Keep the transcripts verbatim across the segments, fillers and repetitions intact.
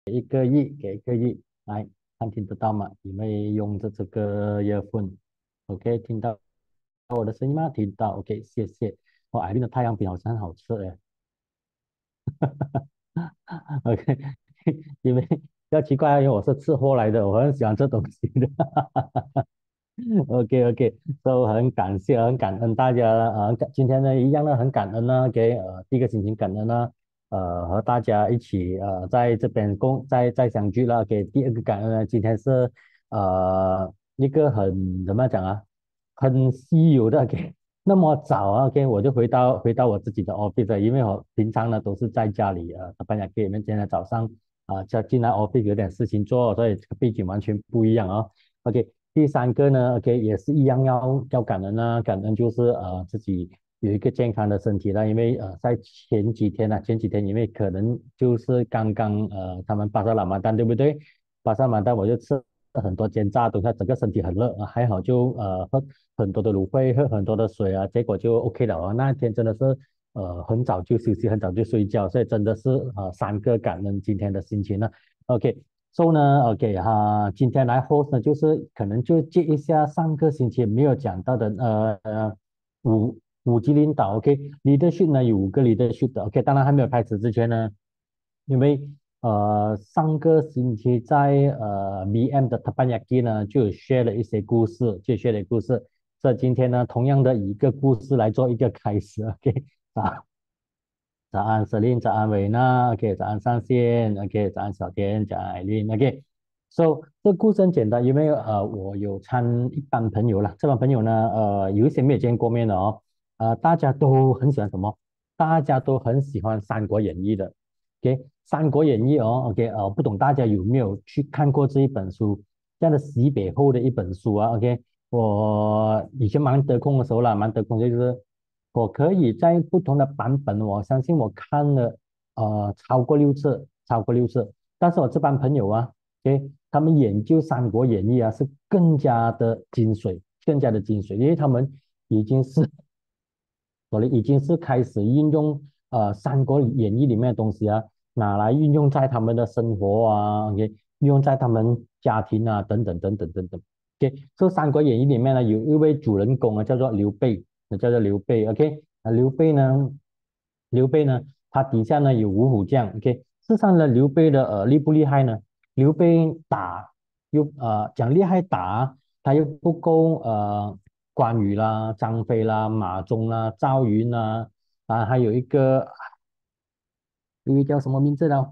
一个亿，给一个亿，来，看听得到吗？有没有用着这个 earphone？OK，听到我的声音吗？听到，OK，谢谢。哦，艾丽的太阳饼好像很好吃诶。OK，因为比较奇怪，因为我是吃货来的，我很喜欢吃东西的。OK OK，都很感谢，很感恩大家，呃，感今天呢一样的很感恩呢，给呃第一个心情感恩呢，呃和大家一起呃在这边共再再相聚了。给第二个感恩呢，今天是呃一个很怎么讲啊，很稀有的给那么早啊，OK，我就回到回到我自己的 office 了，因为我平常呢都是在家里呃搬家给你们今天早上啊，就进来 office 有点事情做，所以这个背景完全不一样哦。OK，第三个呢，OK 也是一样要要感恩啊，感恩就是呃自己有一个健康的身体了，因为呃在前几天呢、前几天因为可能就是刚刚呃他们巴沙拉马丹对不对？巴沙马丹我就吃了很多煎炸东西，整个身体很热，呃还好就呃喝很多的芦荟，喝很多的水啊，结果就 OK 了啊。那一天真的是呃很早就休息，很早就睡觉，所以真的是呃三个感恩今天的心情呢。OK，So 呢，OK 哈，今天来 host 呢，就是可能就接一下上个星期没有讲到的，呃呃，五五级领导，OK，leadership 呢有五个 leadership 的，OK，当然还没有开始之前呢，因为呃上个星期在呃 B M 的 Teppanyaki 呢就有 share 了一些故事，就 share 了故事，所以今天呢同样的以一个故事来做一个开始，OK，啊，早安 s e l i n 早安维娜，OK，早安上线，OK，早安小天，早安艾琳，OK。So 这个故事很简单，因为呃我有参一班朋友啦，这班朋友呢，呃有一些没有见过面的哦，呃大家都很喜欢什么？大家都很喜欢《三国演义》的，OK，《三国演义》哦，OK，呃不懂大家有没有去看过这一本书，这样的西北后的一本书啊，OK，我以前蛮得空的时候啦，蛮得空就是我可以在不同的版本，我相信我看了呃超过六次，超过六次。但是我这帮朋友啊，OK，他们研究《三国演义》啊是更加的精髓，更加的精髓，因为他们已经是我的已经是开始运用呃《三国演义》里面的东西啊，拿来运用在他们的生活啊，OK，运用在他们家庭啊等等等等等等。OK，这《三国演义》里面呢有一位主人公啊叫做刘备，叫做刘备，OK，啊刘备呢，刘备呢他底下呢有五虎将，OK，事实上呢刘备的呃厉不厉害呢？刘备打又呃讲厉害打，他又不够呃关羽啦、张飞啦、马忠啦、赵云啦，啊还有一个一位叫什么名字呢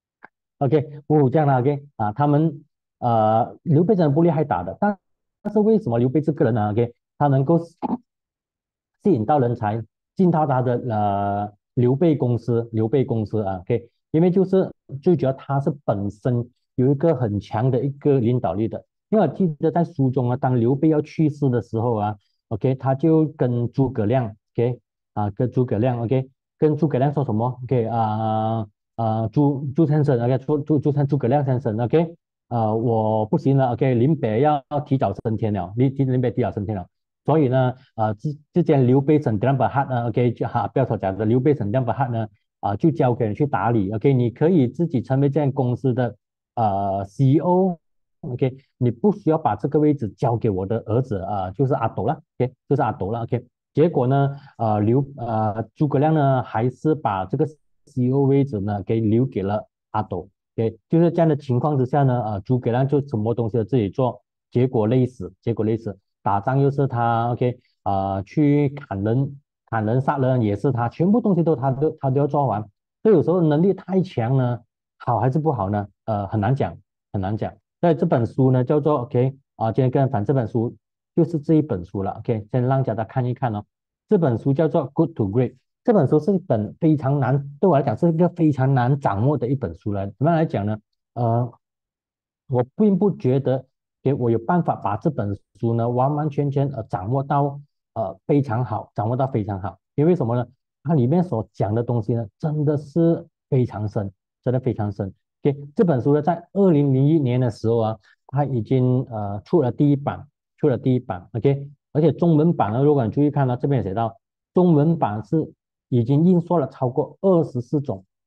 ？OK，五虎将啦，OK 啊，他们呃刘备真的不厉害打的，但但是为什么刘备这个人呢？OK，他能够吸引到人才，进到他的呃刘备公司，刘备公司啊，OK，因为就是最主要他是本身有一个很强的一个领导力的，因为我记得在书中啊，当刘备要去世的时候啊，OK，他就跟诸葛亮，OK，啊，跟诸葛亮，OK，跟诸葛亮说什么？OK，啊啊，朱朱先生，OK，朱朱朱诸葛亮先生，OK，呃，我不行了，OK，临北要提早升天了，临临北提早升天了。所以呢，呃，之之间刘备省 d 把 m 呢，OK，就哈，不要说假的，刘备省 d 把 m 呢，啊、呃就交给人去打理，OK，你可以自己成为这样公司的呃 C E O，OK，你不需要把这个位置交给我的儿子啊、呃就是阿斗了，OK，就是阿斗了，OK，结果呢，呃，刘呃诸葛亮呢，还是把这个 C E O 位置呢给留给了阿斗，OK，就是这样的情况之下呢，呃，诸葛亮就什么东西都自己做，结果累死，结果累死。打仗又是他，OK，呃，去砍人、砍人、杀人也是他，全部东西都他都他都要做完。所以有时候能力太强呢，好还是不好呢？呃，很难讲，很难讲。在这本书呢，叫做 OK 啊、今天跟反这本书就是这一本书了，OK，先让大家看一看哦。这本书叫做《Good to Great》，这本书是一本非常难，对我来讲是一个非常难掌握的一本书来。怎么样来讲呢？呃，我并不觉得，给我有办法把这本书呢完完全全呃掌握到呃非常好，掌握到非常好。因为什么呢？它里面所讲的东西呢，真的是非常深，真的非常深。OK，这本书呢，在二零零一年的时候啊，它已经呃出了第一版，出了第一版。OK，而且中文版呢，如果你注意看到这边写到，中文版是已经印刷了超过二十四种。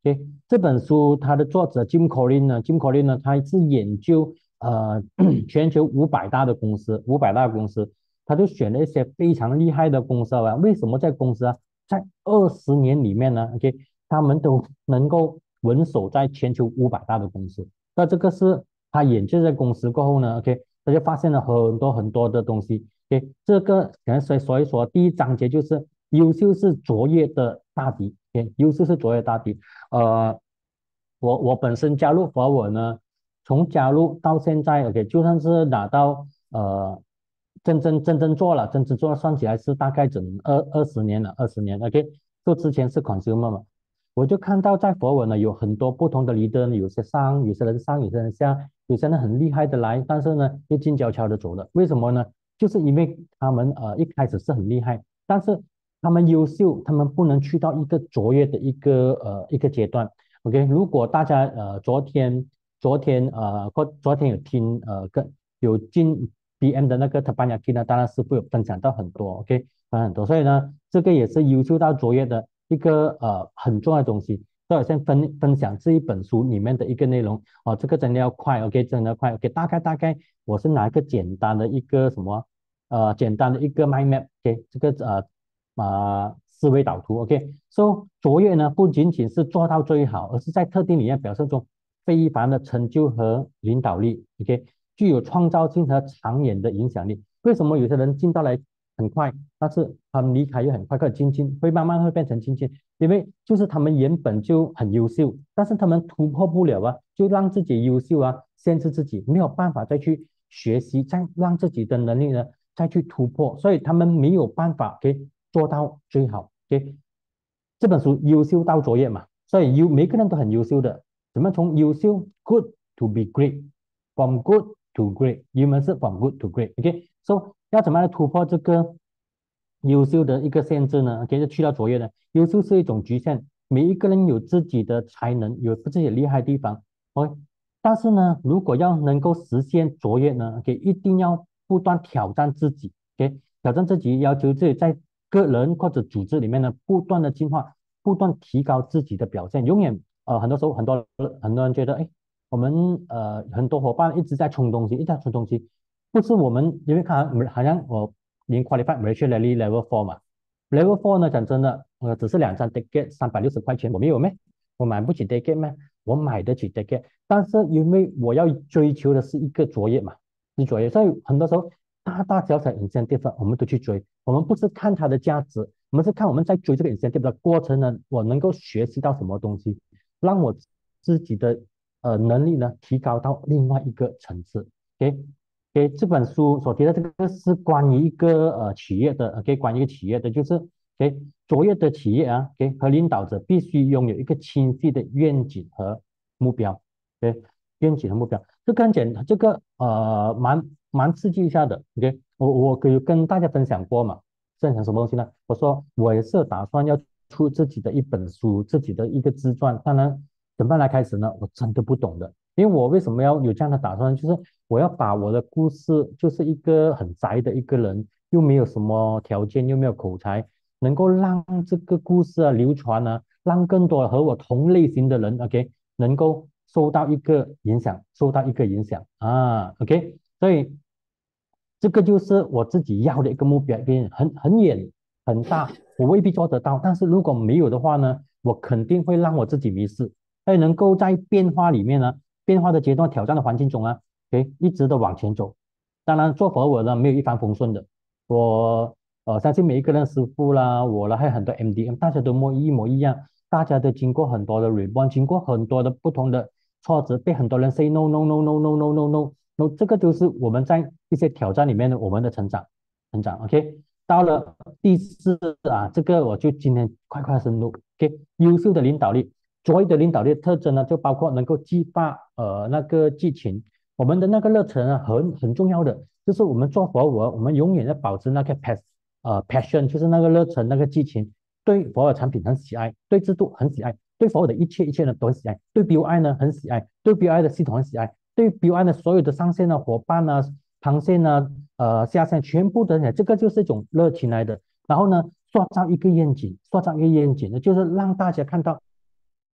OK，这本书它的作者 Jim Collins 呢，Jim Collins 呢，他是研究呃全球五百大的公司，五百大公司，他就选了一些非常厉害的公司啊。为什么在公司啊，在二十年里面呢？OK，他们都能够稳守在全球五百大的公司。那这个是他研究这公司过后呢，OK，他就发现了很多很多的东西。OK，这个可能所所以说第一章节就是优秀是卓越的大敌。OK，优秀是卓越大敌。呃，我我本身加入华文呢，从加入到现在，OK，就算是拿到呃真正真正做了，真正做了，算起来是大概整二二十年了，二十年，OK，就之前是 consumer 嘛，我就看到在佛文呢有很多不同的 leader，有些上，有些人上，有些人下，有些人很厉害的来，但是呢又静悄悄的走了，为什么呢？就是因为他们呃一开始是很厉害，但是他们优秀，他们不能去到一个卓越的一个呃一个阶段。OK，如果大家呃昨天昨天呃或昨天有听呃跟有进 B M 的那个 Teppanyaki 呢，当然师傅有分享到很多，OK，分享很多，所以呢这个也是优秀到卓越的一个呃很重要的东西。所以我先分分享这一本书里面的一个内容哦，这个真的要快，OK，真的要快，OK，大概大概我是拿一个简单的一个什么呃简单的一个 mind map，OK，这个呃啊、思维导图，OK，so 卓越呢不仅仅是做到最好，而是在特定领域表现出非凡的成就和领导力，OK，具有创造性和长远的影响力。为什么有些人进到来很快，但是他们离开又很快，快亲近会慢慢会变成亲近，因为就是他们原本就很优秀，但是他们突破不了啊，就让自己优秀啊，限制自己，没有办法再去学习，再让自己的能力呢再去突破，所以他们没有办法给做到最好。OK，这本书优秀到卓越嘛，所以优每个人都很优秀的。怎么从优秀 good to be great，from good to great，你们是 from good to great，OK，so 要怎么来突破这个优秀的一个限制呢？OK，就去到卓越的。优秀是一种局限，每一个人有自己的才能，有自己厉害的地方，OK，但是呢，如果要能够实现卓越呢，OK，一定要不断挑战自己，OK，挑战自己，要求自己在个人或者组织里面呢，不断的进化，不断提高自己的表现。永远呃，很多时候很多很多人觉得，哎，我们呃很多伙伴一直在冲东西，一直在冲东西，不是我们因为看好像我已经 qualified Malaysia Rally Level Four 嘛，Level Four 呢，讲真的，呃，只是两张 ticket 三百六十块钱，我没有咩？我买不起 ticket 咩？我买得起 ticket，但是因为我要追求的是一个卓越嘛，是卓越，所以很多时候大大小小 incentive 我们都去追，我们不是看它的价值，我们是看我们在追这个 incentive 的过程呢，我能够学习到什么东西，让我自己的呃能力呢提高到另外一个层次。OK，给这本书所提的这个是关于一个呃企业的，OK，关于一个企业的，就是给卓越的企业啊，给和领导者必须拥有一个清晰的愿景和目标，对，愿景和目标，这个很简单，这个呃蛮蛮刺激一下的，OK，我我可以跟大家分享过嘛，分享什么东西呢？我说我也是打算要出自己的一本书，自己的一个自传，当然怎么样来开始呢？我真的不懂的。因为我为什么要有这样的打算？就是我要把我的故事，就是一个很宅的一个人，又没有什么条件，又没有口才，能够让这个故事啊流传啊，让更多和我同类型的人，OK，能够受到一个影响，受到一个影响啊，OK，所以这个就是我自己要的一个目标，很很远很大，我未必做得到，但是如果没有的话呢，我肯定会让我自己迷失，所以能够在变化里面呢。变化的阶段、挑战的环境中啊，诶，一直的往前走。当然，做佛我呢没有一帆风顺的，我呃相信每一个人师傅啦，我啦，还有很多 M D M，大家都模一模一样，大家都经过很多的 reborn，经过很多的不同的挫折，被很多人 say no no no no no no no no no，这个就是我们在一些挑战里面的我们的成长，成长。OK，到了第四啊，这个我就今天快快深入。OK，优秀的领导力。卓越的领导力的特征呢，就包括能够激发呃那个激情，我们的那个热忱啊，很很重要的，就是我们做佛我，我们永远要保持那个 pas 呃 passion，就是那个热忱，那个激情，对佛的产品很喜爱，对制度很喜爱，对佛的一切一切呢都很喜爱，对 B O I 呢很喜爱，对 B O I 的系统很喜爱，对 B O I 的所有的上线的伙伴呢、航线呢、呃下线全部的，这个就是一种热情来的。然后呢，塑造一个愿景，塑造一个愿景呢，就是让大家看到。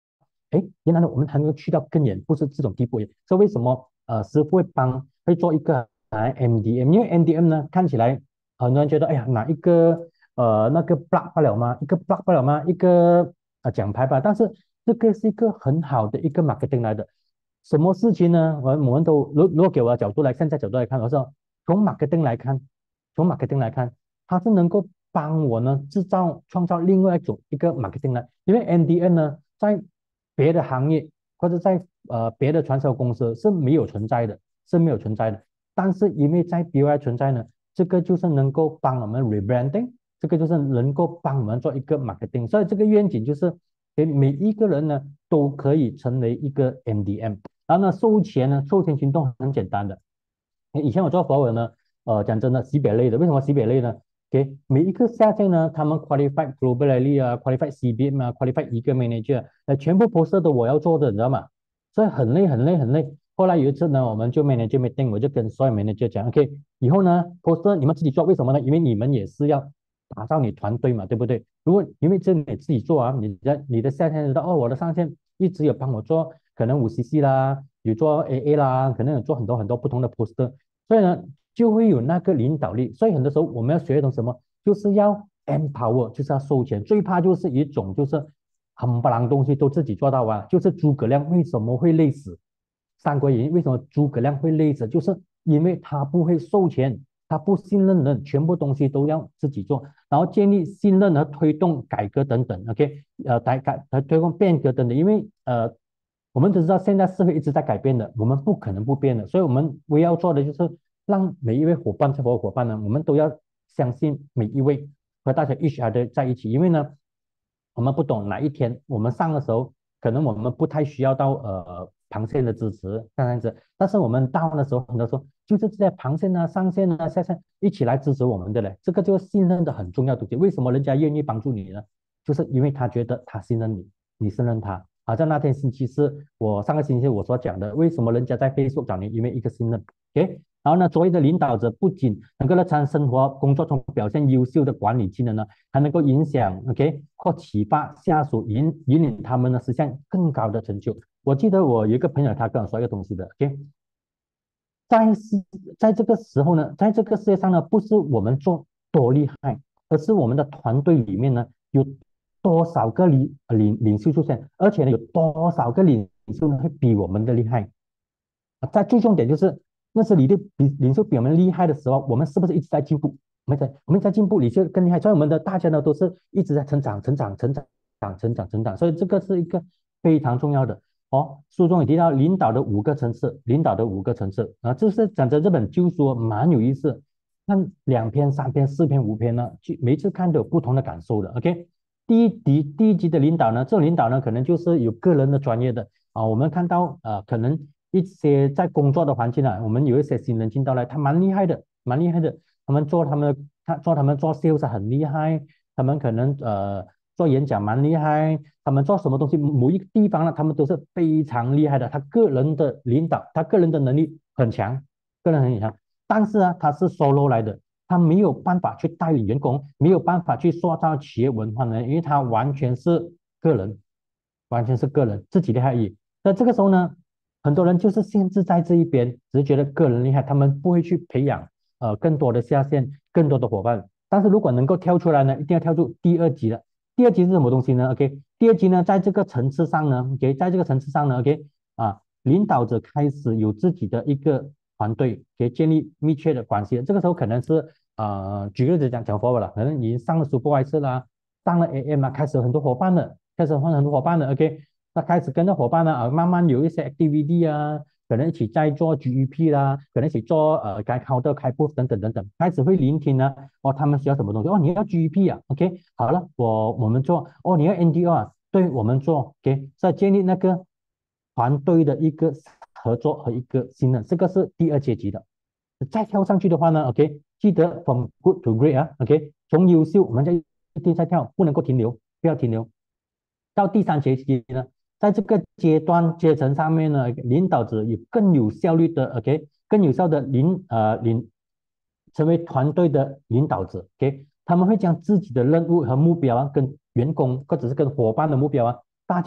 哎，原来呢我们还能够去到更远，不是这种地步。所以为什么呃师傅会帮会做一个啊 M D M？因为 M D M 呢看起来很多人觉得，哎呀哪一个呃那个 block 不了吗？一个 block 不了吗？一个啊奖牌吧。但是这个是一个很好的一个 marketing 来的。什么事情呢？我我们都如如果给我的角度来，现在角度来看，我说从 marketing 来看，从 marketing 来看，它是能够帮我呢制造创造另外一种一个 marketing 呢，因为 M D N 呢在别的行业或者在呃别的传销公司是没有存在的，是没有存在的。但是因为在 B Y 存在呢，这个就是能够帮我们 rebranding，这个就是能够帮我们做一个 marketing，所以这个愿景就是给每一个人呢都可以成为一个 M D M。然后呢，收钱呢，收钱行动很简单的。以前我做佛文呢，呃，讲真的，级别类的，为什么级别类呢？给每一个下线呢，他们 qualified globally 啊，qualified C B M 啊，qualified 一个 manager，呃，全部 poster 都我要做的，你知道吗？所以很累很累很累。后来有一次呢，我们就 manager meeting，我就跟所有 manager 讲，OK，以后呢，poster 你们自己做，为什么呢？因为你们也是要打造你团队嘛，对不对？如果因为这你自己做啊，你的你的下线知道哦，我的上线一直有帮我做，可能五 C C 啦，有做 A A 啦，可能有做很多很多不同的 poster，所以呢，就会有那个领导力。所以很多时候我们要学一种什么，就是要 empower，就是要收钱。最怕就是一种就是很不啷东西都自己做到啊，就是诸葛亮为什么会累死？三国演义为什么诸葛亮会累死？就是因为他不会收钱，他不信任人，全部东西都要自己做，然后建立信任和推动改革等等。OK，呃，改改和推动变革等等，因为呃，我们都知道现在社会一直在改变的，我们不可能不变的，所以我们唯要做的就是让每一位伙伴、合作伙伴呢，我们都要相信每一位和大家一起的在一起，因为呢，我们不懂哪一天我们上的时候，可能我们不太需要到呃螃蟹的支持这样子，但是我们到的时候，很多时候就是这些螃蟹啊、上线啊、下线一起来支持我们的嘞，这个就是信任的很重要的东西。为什么人家愿意帮助你呢？就是因为他觉得他信任你，你信任他。好像那天星期四，我上个星期我所讲的，为什么人家在 Facebook 找你？因为一个信任。OK，然后呢，作为的领导者不仅能够在生活、工作中表现优秀的管理技能呢，还能够影响 OK 或启发下属，引引领他们呢实现更高的成就。我记得我有一个朋友，他跟我说一个东西的，OK，在世在这个时候呢，在这个世界上呢，不是我们做多厉害，而是我们的团队里面呢有多少个领领领袖出现，而且呢有多少个领袖呢会比我们的厉害。在最重点就是那是你的比领袖比我们厉害的时候，我们是不是一直在进步？我们在我们在进步，领袖更厉害，所以我们的大家呢都是一直在成长、成长、成长、成长、成长，所以这个是一个非常重要的。哦，书中也提到领导的五个层次，领导的五个层次啊，就是讲着这本旧书蛮有意思，看两篇、三篇、四篇、五篇呢，就每次看都有不同的感受的。OK，第一集第一集的领导呢，这种领导呢，可能就是有个人的专业的啊，我们看到呃，可能一些在工作的环境啊，我们有一些新人进到来，他蛮厉害的，蛮厉害的，他们做他们的他做他们做 sales 很厉害，他们可能呃做演讲蛮厉害，他们做什么东西某一个地方呢，他们都是非常厉害的。他个人的领导，他个人的能力很强，个人很强。但是呢，他是 solo 来的，他没有办法去带领员工，没有办法去塑造企业文化呢，因为他完全是个人，完全是个人自己厉害而已。那这个时候呢，很多人就是限制在这一边，只是觉得个人厉害，他们不会去培养呃更多的下线，更多的伙伴。但是如果能够跳出来呢，一定要跳出第二级了。第二级是什么东西呢？OK，第二级呢，在这个层次上呢，OK，在这个层次上呢，OK，啊，领导者开始有自己的一个团队，可以建立密切的关系。这个时候可能是呃，举个例子讲讲 f o 了，可能已经上了 supervisor 啦，上了 A M 啊，开始有很多伙伴了，开始换很多伙伴了，OK，那开始跟着伙伴呢，啊，慢慢有一些 activity 啊，可能一起在做 G E P 啦，可能一起做呃该 counter 开播等等等等，开始会聆听呢，哦，他们需要什么东西？哦，你要 G E P 啊，OK，好了，我我们做，哦，你要 N D O 啊，对，我们做，OK，在建立那个团队的一个合作和一个信任，这个是第二阶级的。再跳上去的话呢，OK，记得 from good to great 啊，OK，从优秀我们再一定再跳，不能够停留，不要停留。到第三阶级呢，在这个阶段阶层上面呢，领导者有更有效率的，OK，更有效的领呃领成为团队的领导者，OK，他们会将自己的任务和目标啊，跟员工或者是跟伙伴的目标啊，大家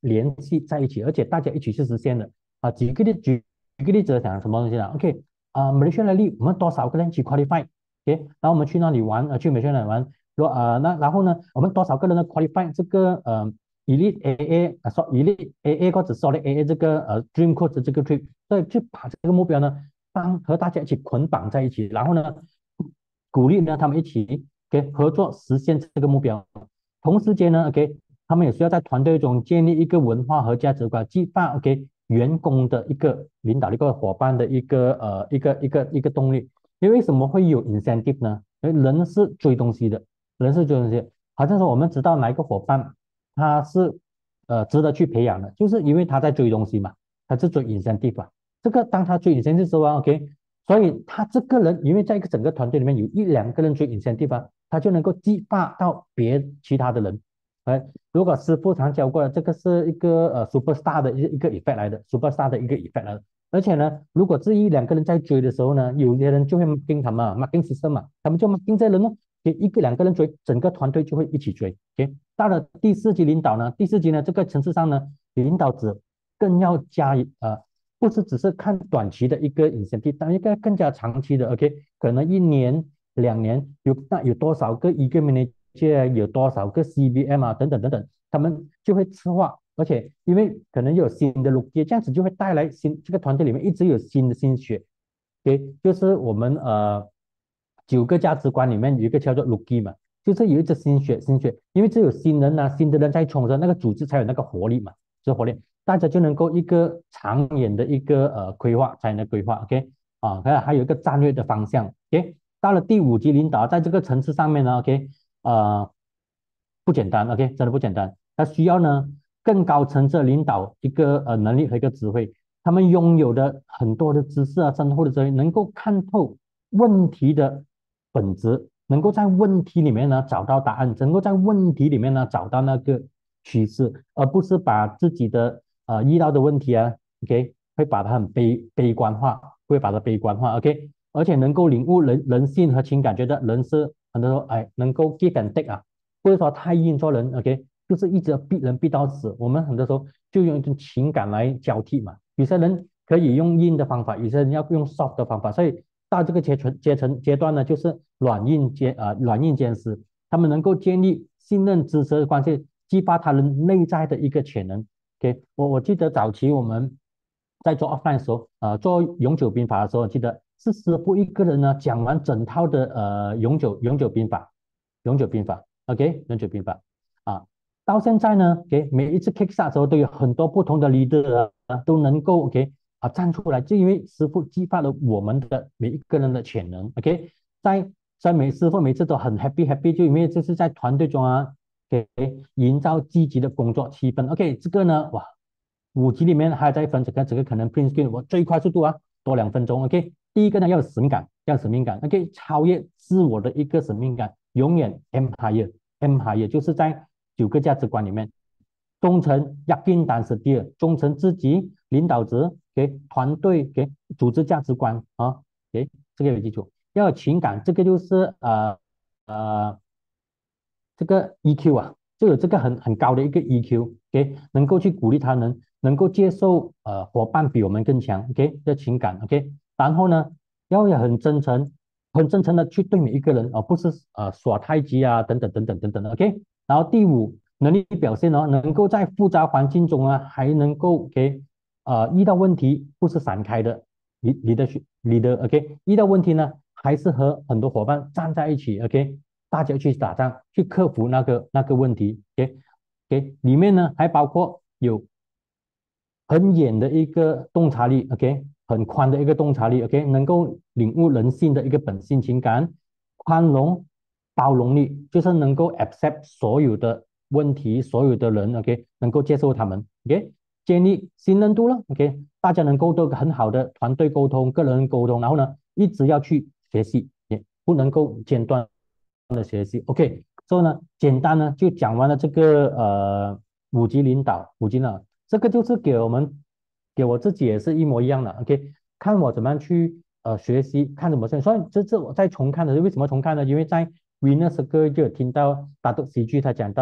联系在一起，而且大家一起去实现的啊。举个例举举个例子讲什么东西呢？OK 啊，Malaysia Rally 我们多少个人去 qualify？OK，然后我们去那里玩，呃，去 Malaysia 那里玩，若呃那然后呢，我们多少个人的 qualify 这个呃 Elite A A 啊，说 Elite A A 或者 Solid A A 这个呃 Dream Course 这个 trip，所以就把这个目标呢，帮和大家一起捆绑在一起，然后呢，鼓励呢他们一起给合作实现这个目标。同时间呢，OK，他们也需要在团队中建立一个文化和价值观，激发 OK 员工的一个领导的一个伙伴的一个呃一个一个一个动力。因为为什么会有 incentive 呢？因为人是追东西的，人是追东西的。好像说我们知道哪一个伙伴他是呃值得去培养的，就是因为他在追东西嘛，他是追 incentive 啊。这个当他追 incentive 的时候啊，OK，所以他这个人因为在一个整个团队里面有一两个人追 incentive 啊，他就能够激发到别其他的人。哎，如果师傅常教过的，这个是一个呃 superstar 的一一个 effect 来的，superstar 的一个 effect 来的。而且呢，如果这一两个人在追的时候呢，有些人就会 marking 他们啊，marking system 嘛，他们就 marking 这人哦，给一个两个人追，整个团队就会一起追。OK，到了第四级领导呢，第四级呢这个层次上呢，领导者更要加呃，不是只是看短期的一个 incentive，但一个更加长期的。OK，可能一年两年有那有多少个一个 manager，有多少个 C B M 啊等等等等，他们就会策划。而且因为可能有新的 look，这样子就会带来新这个团队里面一直有新的心血。OK，就是我们呃九个价值观里面有一个叫做 Lookie 嘛，就是有一只新血新血，因为只有新人啊新的人在冲着那个组织才有那个活力嘛，这活力大家就能够一个长远的一个呃规划才能规划。OK 啊，还有还有一个战略的方向。OK，到了第五级领导，在这个层次上面呢，OK 呃不简单，OK 真的不简单，他需要呢更高层次的领导一个呃能力和一个智慧，他们拥有的很多的知识啊、生活的智慧，能够看透问题的本质，能够在问题里面呢找到答案，能够在问题里面呢找到那个趋势，而不是把自己的呃遇到的问题啊，OK，会把它很悲悲观化，会把它悲观化，OK，而且能够领悟人人性和情感，觉得人是很多时候哎能够 give and take 啊，不是说太硬做人，OK，就是一直逼人逼到死。我们很多时候就用一种情感来交替嘛。有些人可以用硬的方法，有些人要用 soft 的方法。所以到这个阶层阶层阶段呢，就是软硬兼啊、呃、软硬兼施。他们能够建立信任支持的关系，激发他人内在的一个潜能。OK，我我记得早期我们在做 offline 的时候，呃，做永久兵法的时候，记得是师傅一个人呢讲完整套的呃永久永久兵法，永久兵法。OK，永久兵法。啊，到现在呢，给每一次 kickstart 的时候都有很多不同的 leader 啊，都能够 OK 啊站出来，就因为师傅激发了我们的每一个人的潜能。OK，在在每师傅每次都很 happy happy，就因为这是在团队中啊，给营造积极的工作气氛。OK，这个呢，哇，五级里面还在分这个这个可能 Prince King 我最快速度啊多两分钟。OK，第一个呢要有使命感，要有使命感。OK，超越自我的一个使命感，永远 empire。empire 就是在九个价值观里面，忠诚、yakin dan setia，忠诚自己、领导者给团队给组织价值观啊，给这个有基础。要有情感，这个就是呃呃这个 E Q 啊，就有这个很很高的一个 E Q，OK，能够去鼓励他人，能够接受呃伙伴比我们更强，OK，这情感，OK，然后呢，要也很真诚，很真诚的去对每一个人，而不是呃耍太极啊等等等等等等的，OK。然后第五，能力表现哦，能够在复杂环境中啊，还能够给呃遇到问题不是闪开的，你你的你的 OK，遇到问题呢，还是和很多伙伴站在一起，OK，大家去打仗，去克服那个那个问题，OK OK，里面呢还包括有很远的一个洞察力，OK，很宽的一个洞察力，OK，能够领悟人性的一个本性情感，宽容、包容力，就是能够 accept 所有的问题，所有的人，OK，能够接受他们，OK，建立信任度了，OK，大家能够都很好的团队沟通、个人沟通，然后呢，一直要去学习，也不能够间断的学习，OK，所以呢，简单呢就讲完了这个呃五级领导，五级呢。这个就是给我们，给我自己也是一模一样的。OK，看我怎么样去呃学习，看怎么学。所以这次我在重看的，为什么重看呢？因为在 Winner Circle 就有听到大都喜剧他讲到，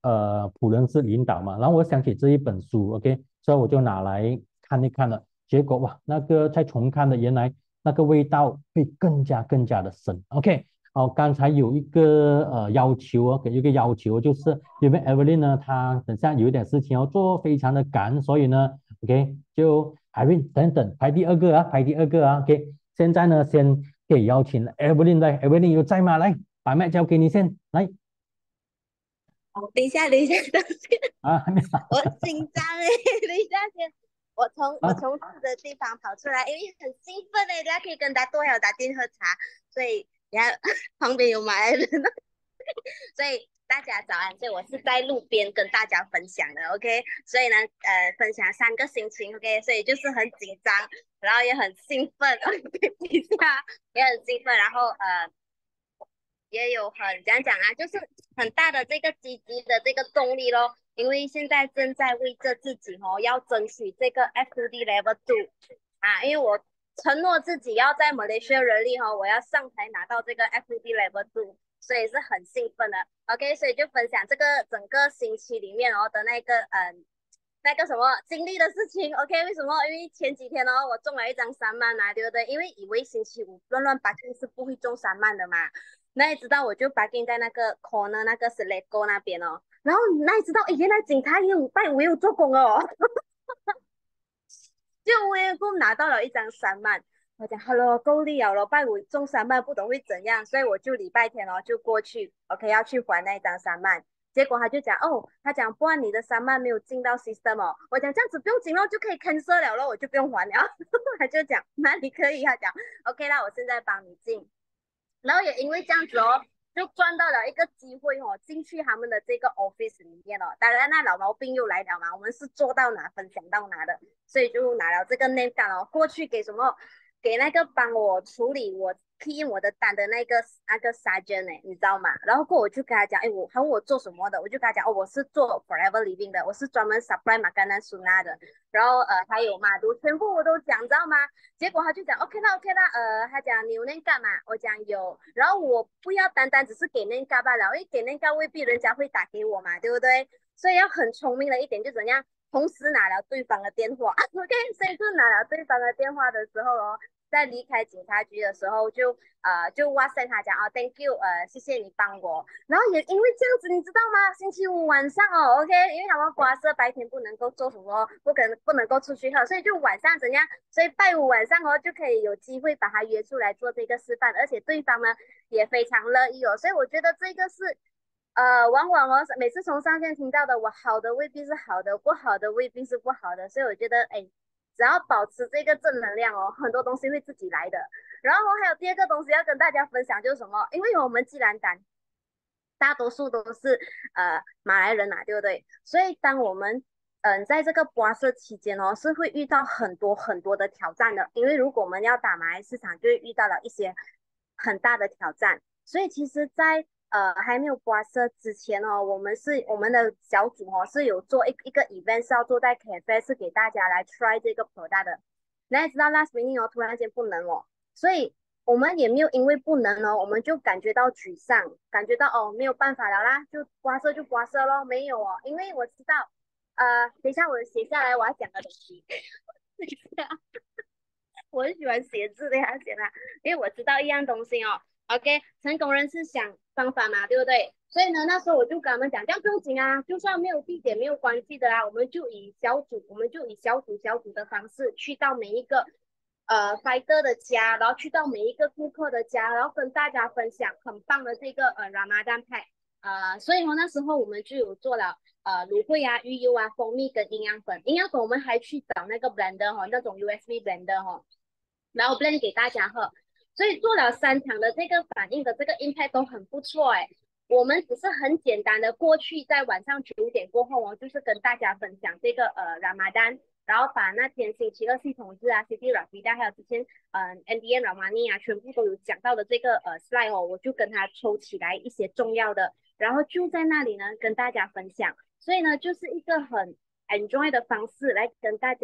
呃普仁斯领导嘛，然后我想起这一本书，OK，所以我就拿来看一看了。结果哇，那个再重看的，原来那个味道会更加更加的深。OK，哦，刚才有一个呃要求哦，给一个要求就是因为 Evelyn 呢，她等下有一点事情要做，非常的赶，所以呢，OK，就 Irene 等等排第二个啊，排第二个啊，OK，现在呢先可以邀请 Evelyn 来，Evelyn 有在吗？来，把麦交给你先，来哦，等一下，等一下，等一下， 啊，还没我紧张哎，等一下先，我从我啊， 从住的地方跑出来，因为很兴奋哎，大家可以跟大家多有打电喝茶，所以然后旁边有马来人，所以大家早安，所以我是在路边跟大家分享的，OK，所以呢，呃，分享三个心情，OK，所以就是很紧张，然后也很兴奋，OK，一下也很兴奋，然后呃。也有很讲讲啊，就是很大的这个积极的这个动力咯。因为现在正在为着自己哦，要争取这个 F two D Level Two 啊，因为我承诺自己要在 Malaysia 人力哈、哦，我要上台拿到这个 F two D Level Two，所以是很兴奋的。OK，所以就分享这个整个星期里面哦的那个嗯那个什么经历的事情。OK，为什么？因为前几天哦，我中了一张三曼嘛，对不对？因为以为星期五乱乱 parking 是不会中三曼的嘛。那你知道我就 parking 在那个 corner 那个 Selego 那边哦，然后那你知道，诶，原来警察也有拜五也有做工哦，就我也共拿到了一张三万。我讲 Hello 够力了咯，拜五中三万不懂会怎样，所以我就礼拜天哦就过去，OK 要去还那一张三万。结果他就讲哦，他讲不然你的三万没有进到 system 哦，我讲这样子不用紧咯，就可以 cancel 了咯，我就不用还了。他就讲那你可以，他讲 OK 啦，我现在帮你进。然后也因为这样子哦，就赚到了一个机会哦，进去他们的这个 office 里面哦。当然那老毛病又来了嘛，我们是做到哪分享到哪的，所以就拿了这个 name 单哦，过去给什么给那个帮我处理我 key in 我的单的那个那个 sergeant 哎，你知道吗？然后过我就跟他讲，哎，我还问我做什么的，我就跟他讲，哦，我是做 forever living 的，我是专门 supply makanan sunnah 的，然后呃还有马都全部我都讲，知道吗？结果他就讲 OK 啦 OK 啦，呃，他讲你有那干嘛？我讲有，然后我不要单单只是给那干罢了，因为给那个未必人家会打给我嘛，对不对？所以要很聪明的一点就怎样，同时拿了对方的电话，OK，所以就拿了对方的电话的时候哦，在离开警察局的时候就呃就哇塞他讲哦 Thank you，呃谢谢你帮我，然后也因为这样子，你知道吗？星期五晚上哦，OK，因为他们刮色白天不能够做什么，不可能不能够出去喝，所以就晚上怎样？所以拜五晚上哦就可以有机会把他约出来做这个示范，而且对方呢也非常乐意哦，所以我觉得这个是。呃，往往哦，每次从上线听到的，我好的未必是好的，不好的未必是不好的，所以我觉得，哎，只要保持这个正能量哦，很多东西会自己来的。然后还有第二个东西要跟大家分享，就是什么？因为我们既然单大多数都是呃马来人嘛，对不对？所以当我们嗯、呃、在这个刮色期间哦，是会遇到很多很多的挑战的。因为如果我们要打马来市场，就会遇到了一些很大的挑战。所以其实在，呃还没有刮色之前哦，我们是我们的小组哦是有做一一个 event 是要做在 cafe 是给大家来 try 这个 product 的。那你知道 last minute 哦突然间不能哦，所以我们也没有因为不能哦，我们就感觉到沮丧，感觉到哦没有办法了啦，就刮痧就刮痧咯，没有哦，因为我知道，呃，等一下我写下来我要讲的东西，等一下，我很喜欢写字的呀，写啦，因为我知道一样东西哦，OK，成功人士想方法嘛，对不对？所以呢，那时候我就跟他们讲，这样不用紧啊，就算没有地点没有关系的啦，我们就以小组，我们就以小组小组的方式去到每一个呃 fighter 的家，然后去到每一个顾客的家，然后跟大家分享很棒的这个呃 Ramadan pack。呃，所以呢，那时候我们就有做了呃芦荟啊、鱼油啊、蜂蜜跟营养粉。营养粉我们还去找那个 blender 哈、哦，那种 U S B blender 哈、哦，然后 blend 给大家喝。所以做了三场的这个反应的这个 impact 都很不错哎。我们只是很简单的过去，在晚上九点过后哦，就是跟大家分享这个呃 Ramadan，然后把那天星期二系统日啊，City Rafida 还有之前嗯 N D N Ramani 啊，全部都有讲到的这个呃 slide 哦，我就跟他抽起来一些重要的，然后就在那里呢跟大家分享。所以呢，就是一个很 enjoy 的方式来跟大家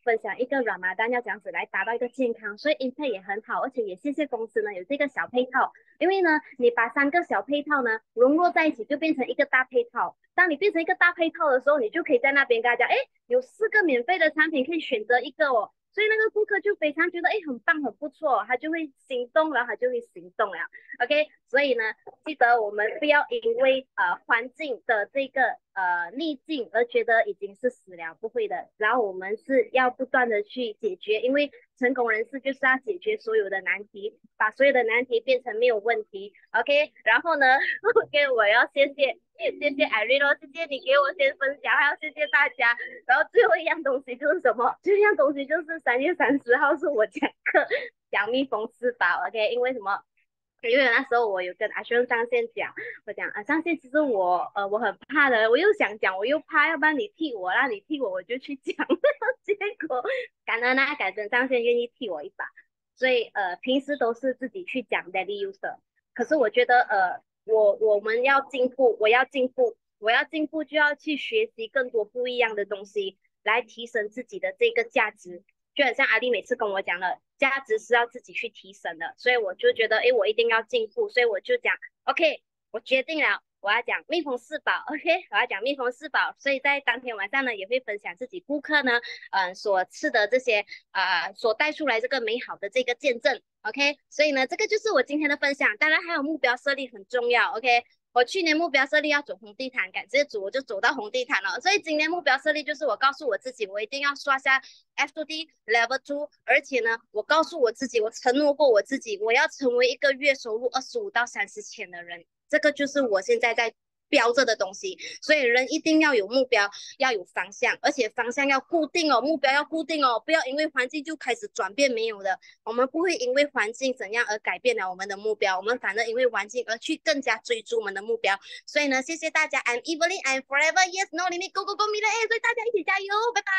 分享一个 Ramadan 要这样子来达到一个健康，所以 impact 也很好，而且也谢谢公司呢有这个小配套，因为呢你把三个小配套呢融入在一起就变成一个大配套，当你变成一个大配套的时候，你就可以在那边跟他讲，哎，有四个免费的产品可以选择一个哦。所以那个顾客就非常觉得，哎，很棒，很不错，他就会心动了，他就会行动了。OK，所以呢，记得我们不要因为呃环境的这个呃逆境而觉得已经是死了，不会的。然后我们是要不断的去解决，因为成功人士就是要解决所有的难题，把所有的难题变成没有问题。OK，然后呢，OK，我要谢谢谢谢艾瑞咯，谢谢你给我先分享，还要谢谢大家。然后最后一样东西就是什么？最后一样东西就是三月三十号是我讲课讲蜜蜂四宝 ，OK，因为什么？因为那时候我有跟阿轩上线讲，我讲啊上线其实我呃我很怕的，我又想讲我又怕，要不然你替我，让你替我我就去讲，结果感恩啊感恩上线愿意替我一把，所以呃平时都是自己去讲 daily user，可是我觉得呃我我们要进步，我要进步，我要进步就要去学习更多不一样的东西，来提升自己的这个价值。就很像阿丽每次跟我讲的，价值是要自己去提升的，所以我就觉得，哎，我一定要进步，所以我就讲，OK，我决定了，我要讲蜜蜂四宝，OK，我要讲蜜蜂四宝，所以在当天晚上呢，也会分享自己顾客呢，嗯、呃，所吃的这些，啊、呃，所带出来这个美好的这个见证，OK，所以呢，这个就是我今天的分享，当然还有目标设立很重要，OK。我去年目标设立要走红地毯，感谢主，我就走到红地毯了。所以今年目标设立就是我告诉我自己，我一定要刷下 F two D Level Two，而且呢，我告诉我自己，我承诺过我自己，我要成为一个月收入二十五到三十千的人。这个就是我现在在标着的东西。所以人一定要有目标，要有方向，而且方向要固定哦，目标要固定哦，不要因为环境就开始转变，没有的。我们不会因为环境怎样而改变了我们的目标，我们反而因为环境而去更加追逐我们的目标。所以呢，谢谢大家 ，I'm Evelyn, I'm forever, yes, no limit, go go go, 米勒 A，所以大家一起加油，拜拜。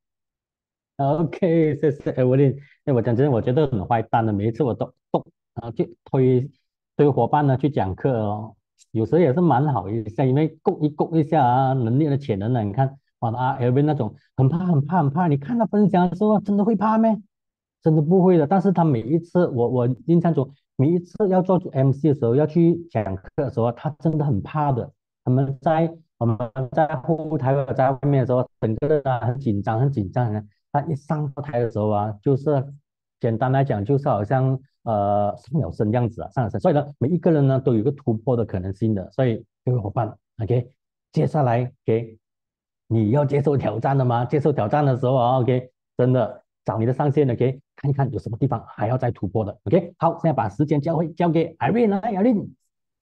OK，谢谢 Evelyn。哎，我讲真的，我觉得很坏蛋的，每一次我都都啊去推推伙伴呢去讲课哦，有时候也是蛮好一下，因为勾一勾一下啊，能力的潜能呢，你看哇啊 Evelyn 那种很怕很怕很怕，你看他分享的时候真的会怕咩？真的不会的。但是他每一次我我印象中每一次要做 M C 的时候，要去讲课的时候，他真的很怕的。他们在我们在后台或者在外面的时候，整个人啊很紧张很紧张的。他一上到台的时候啊，就是简单来讲，就是好像呃上了身这样子啊，上了身。所以呢，每一个人呢都有一个突破的可能性的。所以各位伙伴，OK，接下来给你要接受挑战的吗？接受挑战的时候啊，OK，真的找你的上线，OK，看一看有什么地方还要再突破的，OK。好，现在把时间交会交给 Irene 来，Irene。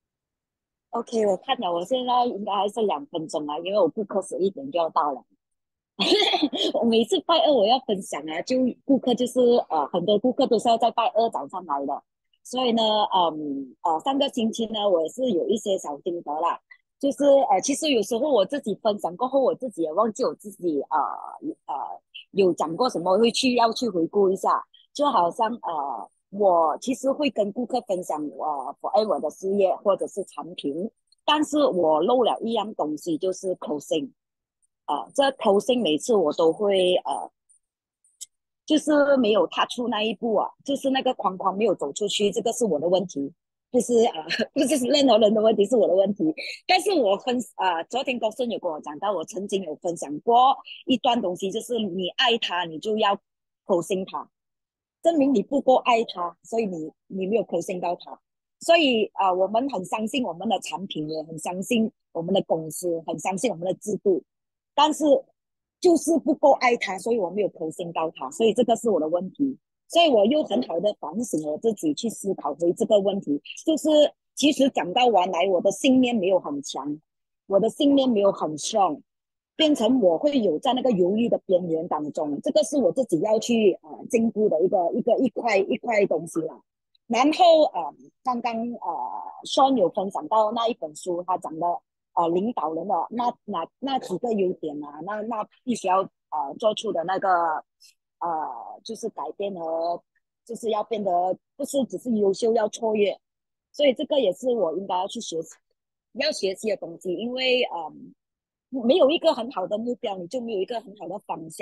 OK，我看了，我现在应该还是两分钟啊，因为我顾客十一点就要到了。我每次拜二我要分享啊，就顾客就是呃很多顾客都是要在拜二早上来的，所以呢，嗯呃上个星期呢我也是有一些小心得啦，就是呃其实有时候我自己分享过后，我自己也忘记我自己呃呃有讲过什么，会去要去回顾一下，就好像呃我其实会跟顾客分享我 forever 的事业或者是产品，但是我漏了一样东西，就是 closing。啊、呃，这 closing 每次我都会呃，就是没有踏出那一步啊，就是那个框框没有走出去，这个是我的问题，不是啊、呃，不是任何人的问题，是我的问题。但是我分啊、呃，昨天高顺有跟我讲到，我曾经有分享过一段东西，就是你爱他，你就要 closing 他，证明你不够爱他，所以你你没有 closing 到他。所以啊、呃，我们很相信我们的产品，也很相信我们的公司，很相信我们的制度。但是就是不够爱他，所以我没有投信到他，所以这个是我的问题。所以我又很好的反省我自己，去思考回这个问题，就是其实讲到完来，我的信念没有很强，我的信念没有很 strong，变成我会有在那个犹豫的边缘当中，这个是我自己要去呃进步的一个一个一块一块东西啦。然后呃，刚刚呃 Sean 有分享到那一本书，他讲的呃领导人的那那那几个优点啊，那那必须要呃做出的那个呃就是改变和就是要变得不是只是优秀，要卓越，所以这个也是我应该要去学习要学习的东西，因为嗯、呃、没有一个很好的目标，你就没有一个很好的方向，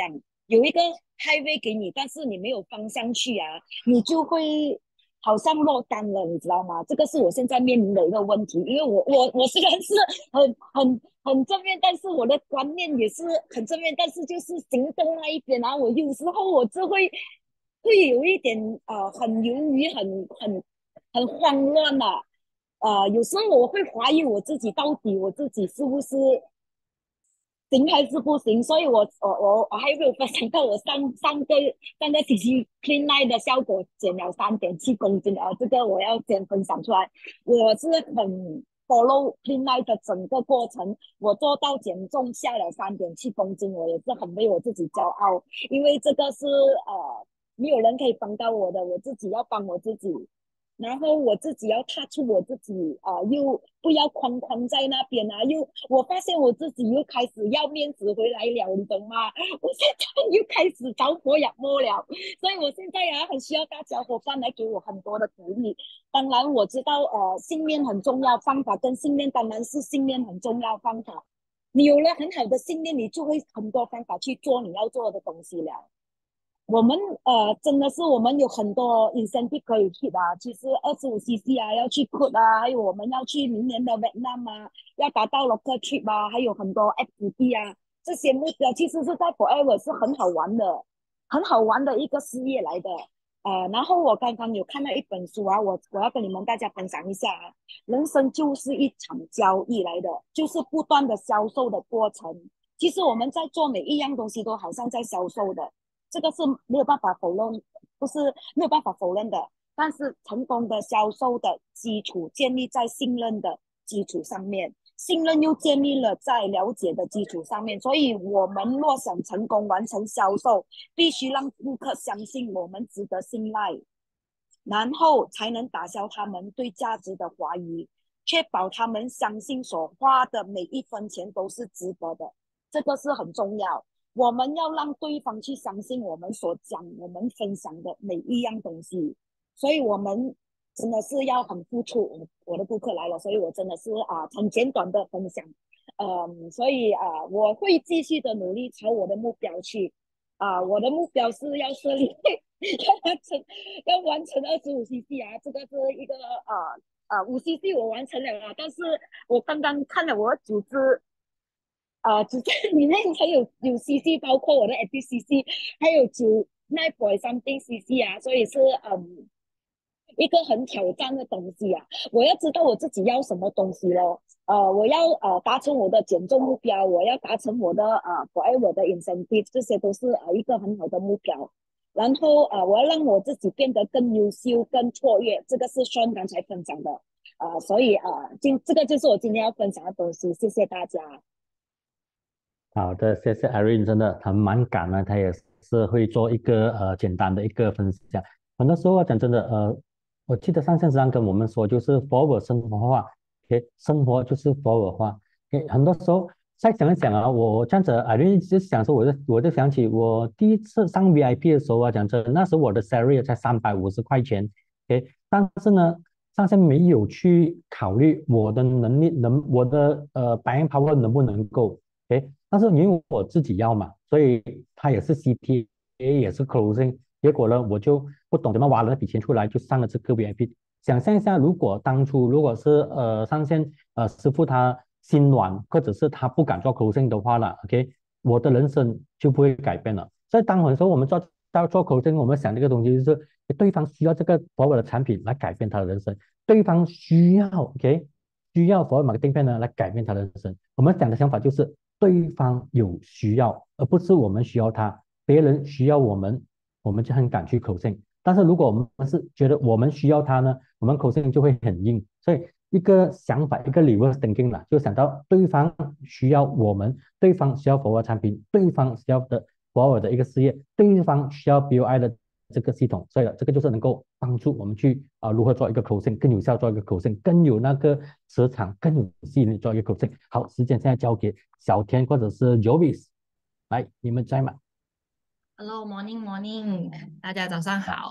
有一个 highway 给你，但是你没有方向去啊，你就会好像落单了，你知道吗？这个是我现在面临的一个问题，因为我我我虽然是很很很正面，但是我的观念也是很正面，但是就是行动那一边啊，我有时候我就会会有一点呃很犹豫，很很很慌乱啊。呃，有时候我会怀疑我自己，到底我自己是不是行还是不行？所以我我我我还没有分享到我上上个上个星期 clean line 的效果减了三点七公斤啊，这个我要先分享出来。我是很 follow clean line 的整个过程，我做到减重下了三点七公斤，我也是很为我自己骄傲，因为这个是呃没有人可以帮到我的，我自己要帮我自己。然后我自己要踏出我自己啊、呃，又不要框框在那边啊，又我发现我自己又开始要面子回来了，你懂吗？我现在又开始着火养摸了，所以我现在啊很需要大家伙伴来给我很多的鼓励。当然我知道呃信念很重要，方法跟信念当然是信念很重要，方法你有了很好的信念，你就会很多方法去做你要做的东西了。我们呃真的是我们有很多 incentive 可以 hit 啊，其实二十五 C C 啊要去 cut 啊，还有我们要去明年的 Vietnam 啊，要达到 local trip 啊，还有很多 F T P 啊，这些目标其实是在 Forever 是很好玩的，很好玩的一个事业来的。呃，然后我刚刚有看到一本书啊，我我要跟你们大家分享一下啊，人生就是一场交易来的，就是不断的销售的过程。其实我们在做每一样东西都好像在销售的，这个是没有办法否认，不是没有办法否认的。但是成功的销售的基础建立在信任的基础上面，信任又建立了在了解的基础上面。所以，我们若想成功完成销售，必须让顾客相信我们值得信赖，然后才能打消他们对价值的怀疑，确保他们相信所花的每一分钱都是值得的。这个是很重要。我们要让对方去相信我们所讲、我们分享的每一样东西，所以我们真的是要很付出。我的顾客来了，所以我真的是啊、呃、很简短的分享，嗯，所以啊、呃、我会继续的努力朝我的目标去啊、呃，我的目标是要设立要完成要完成二十五 C C 啊，这个是一个啊啊五 C C 我完成了啊，但是我刚刚看了我的组织。啊、呃，组织里面还有有 C C， 包括我的 A P C C， 还有九 nine point something C C 啊，所以是嗯一个很挑战的东西啊。我要知道我自己要什么东西咯，呃，我要呃达成我的减重目标，我要达成我的呃 forever 的 incentive， 这些都是呃一个很好的目标。然后呃，我要让我自己变得更优秀、更卓越，这个是 Sean 刚才分享的啊、呃，所以啊、呃，今这个就是我今天要分享的东西，谢谢大家。 好的，谢谢 Irene，真的很蛮感恩，他也是会做一个呃简单的一个分享。很多时候啊讲真的，呃，我记得上线时常跟我们说，就是 forward 生活化，OK，生活就是 forward 化。OK，很多时候再想一想啊，我这样子，Irene 就想说，我就我就想起我第一次上 V I P 的时候啊，讲真的，那时候我的 salary 才三百五十块钱，OK，但是呢。上线没有去考虑我的能力能我的呃 buying power 能不能够，OK，但是因为我自己要嘛，所以他也是 C T A 也是 closing，结果呢我就不懂怎么挖了那笔钱出来，就上了这个 V I P。想象一下，如果当初如果是呃上线呃师傅他心软，或者是他不敢做 closing 的话了，OK，我的人生就不会改变了。所以当很多我们做到做 closing，我们想这个东西就是对方需要这个所有的产品来改变他的人生，对方需要 OK。需要所有 marketing plan 呢来改变他的人生。我们讲的想法就是对方有需要，而不是我们需要他。别人需要我们，我们就很敢去 closing。但是如果我们是觉得我们需要他呢，我们 closing 就会很硬。所以一个想法，一个 reverse thinking 啦，就想到对方需要我们，对方需要服务产品，对方需要的所有的一个事业，对方需要 B O I 的这个系统，所以这个就是能够帮助我们去啊、呃、如何做一个 closing 更有效，做一个 closing 更有那个磁场，更有吸引力做一个 closing。好，时间现在交给小田或者是 Jovis，来你们在吗？ Hello, morning, morning，大家早上好。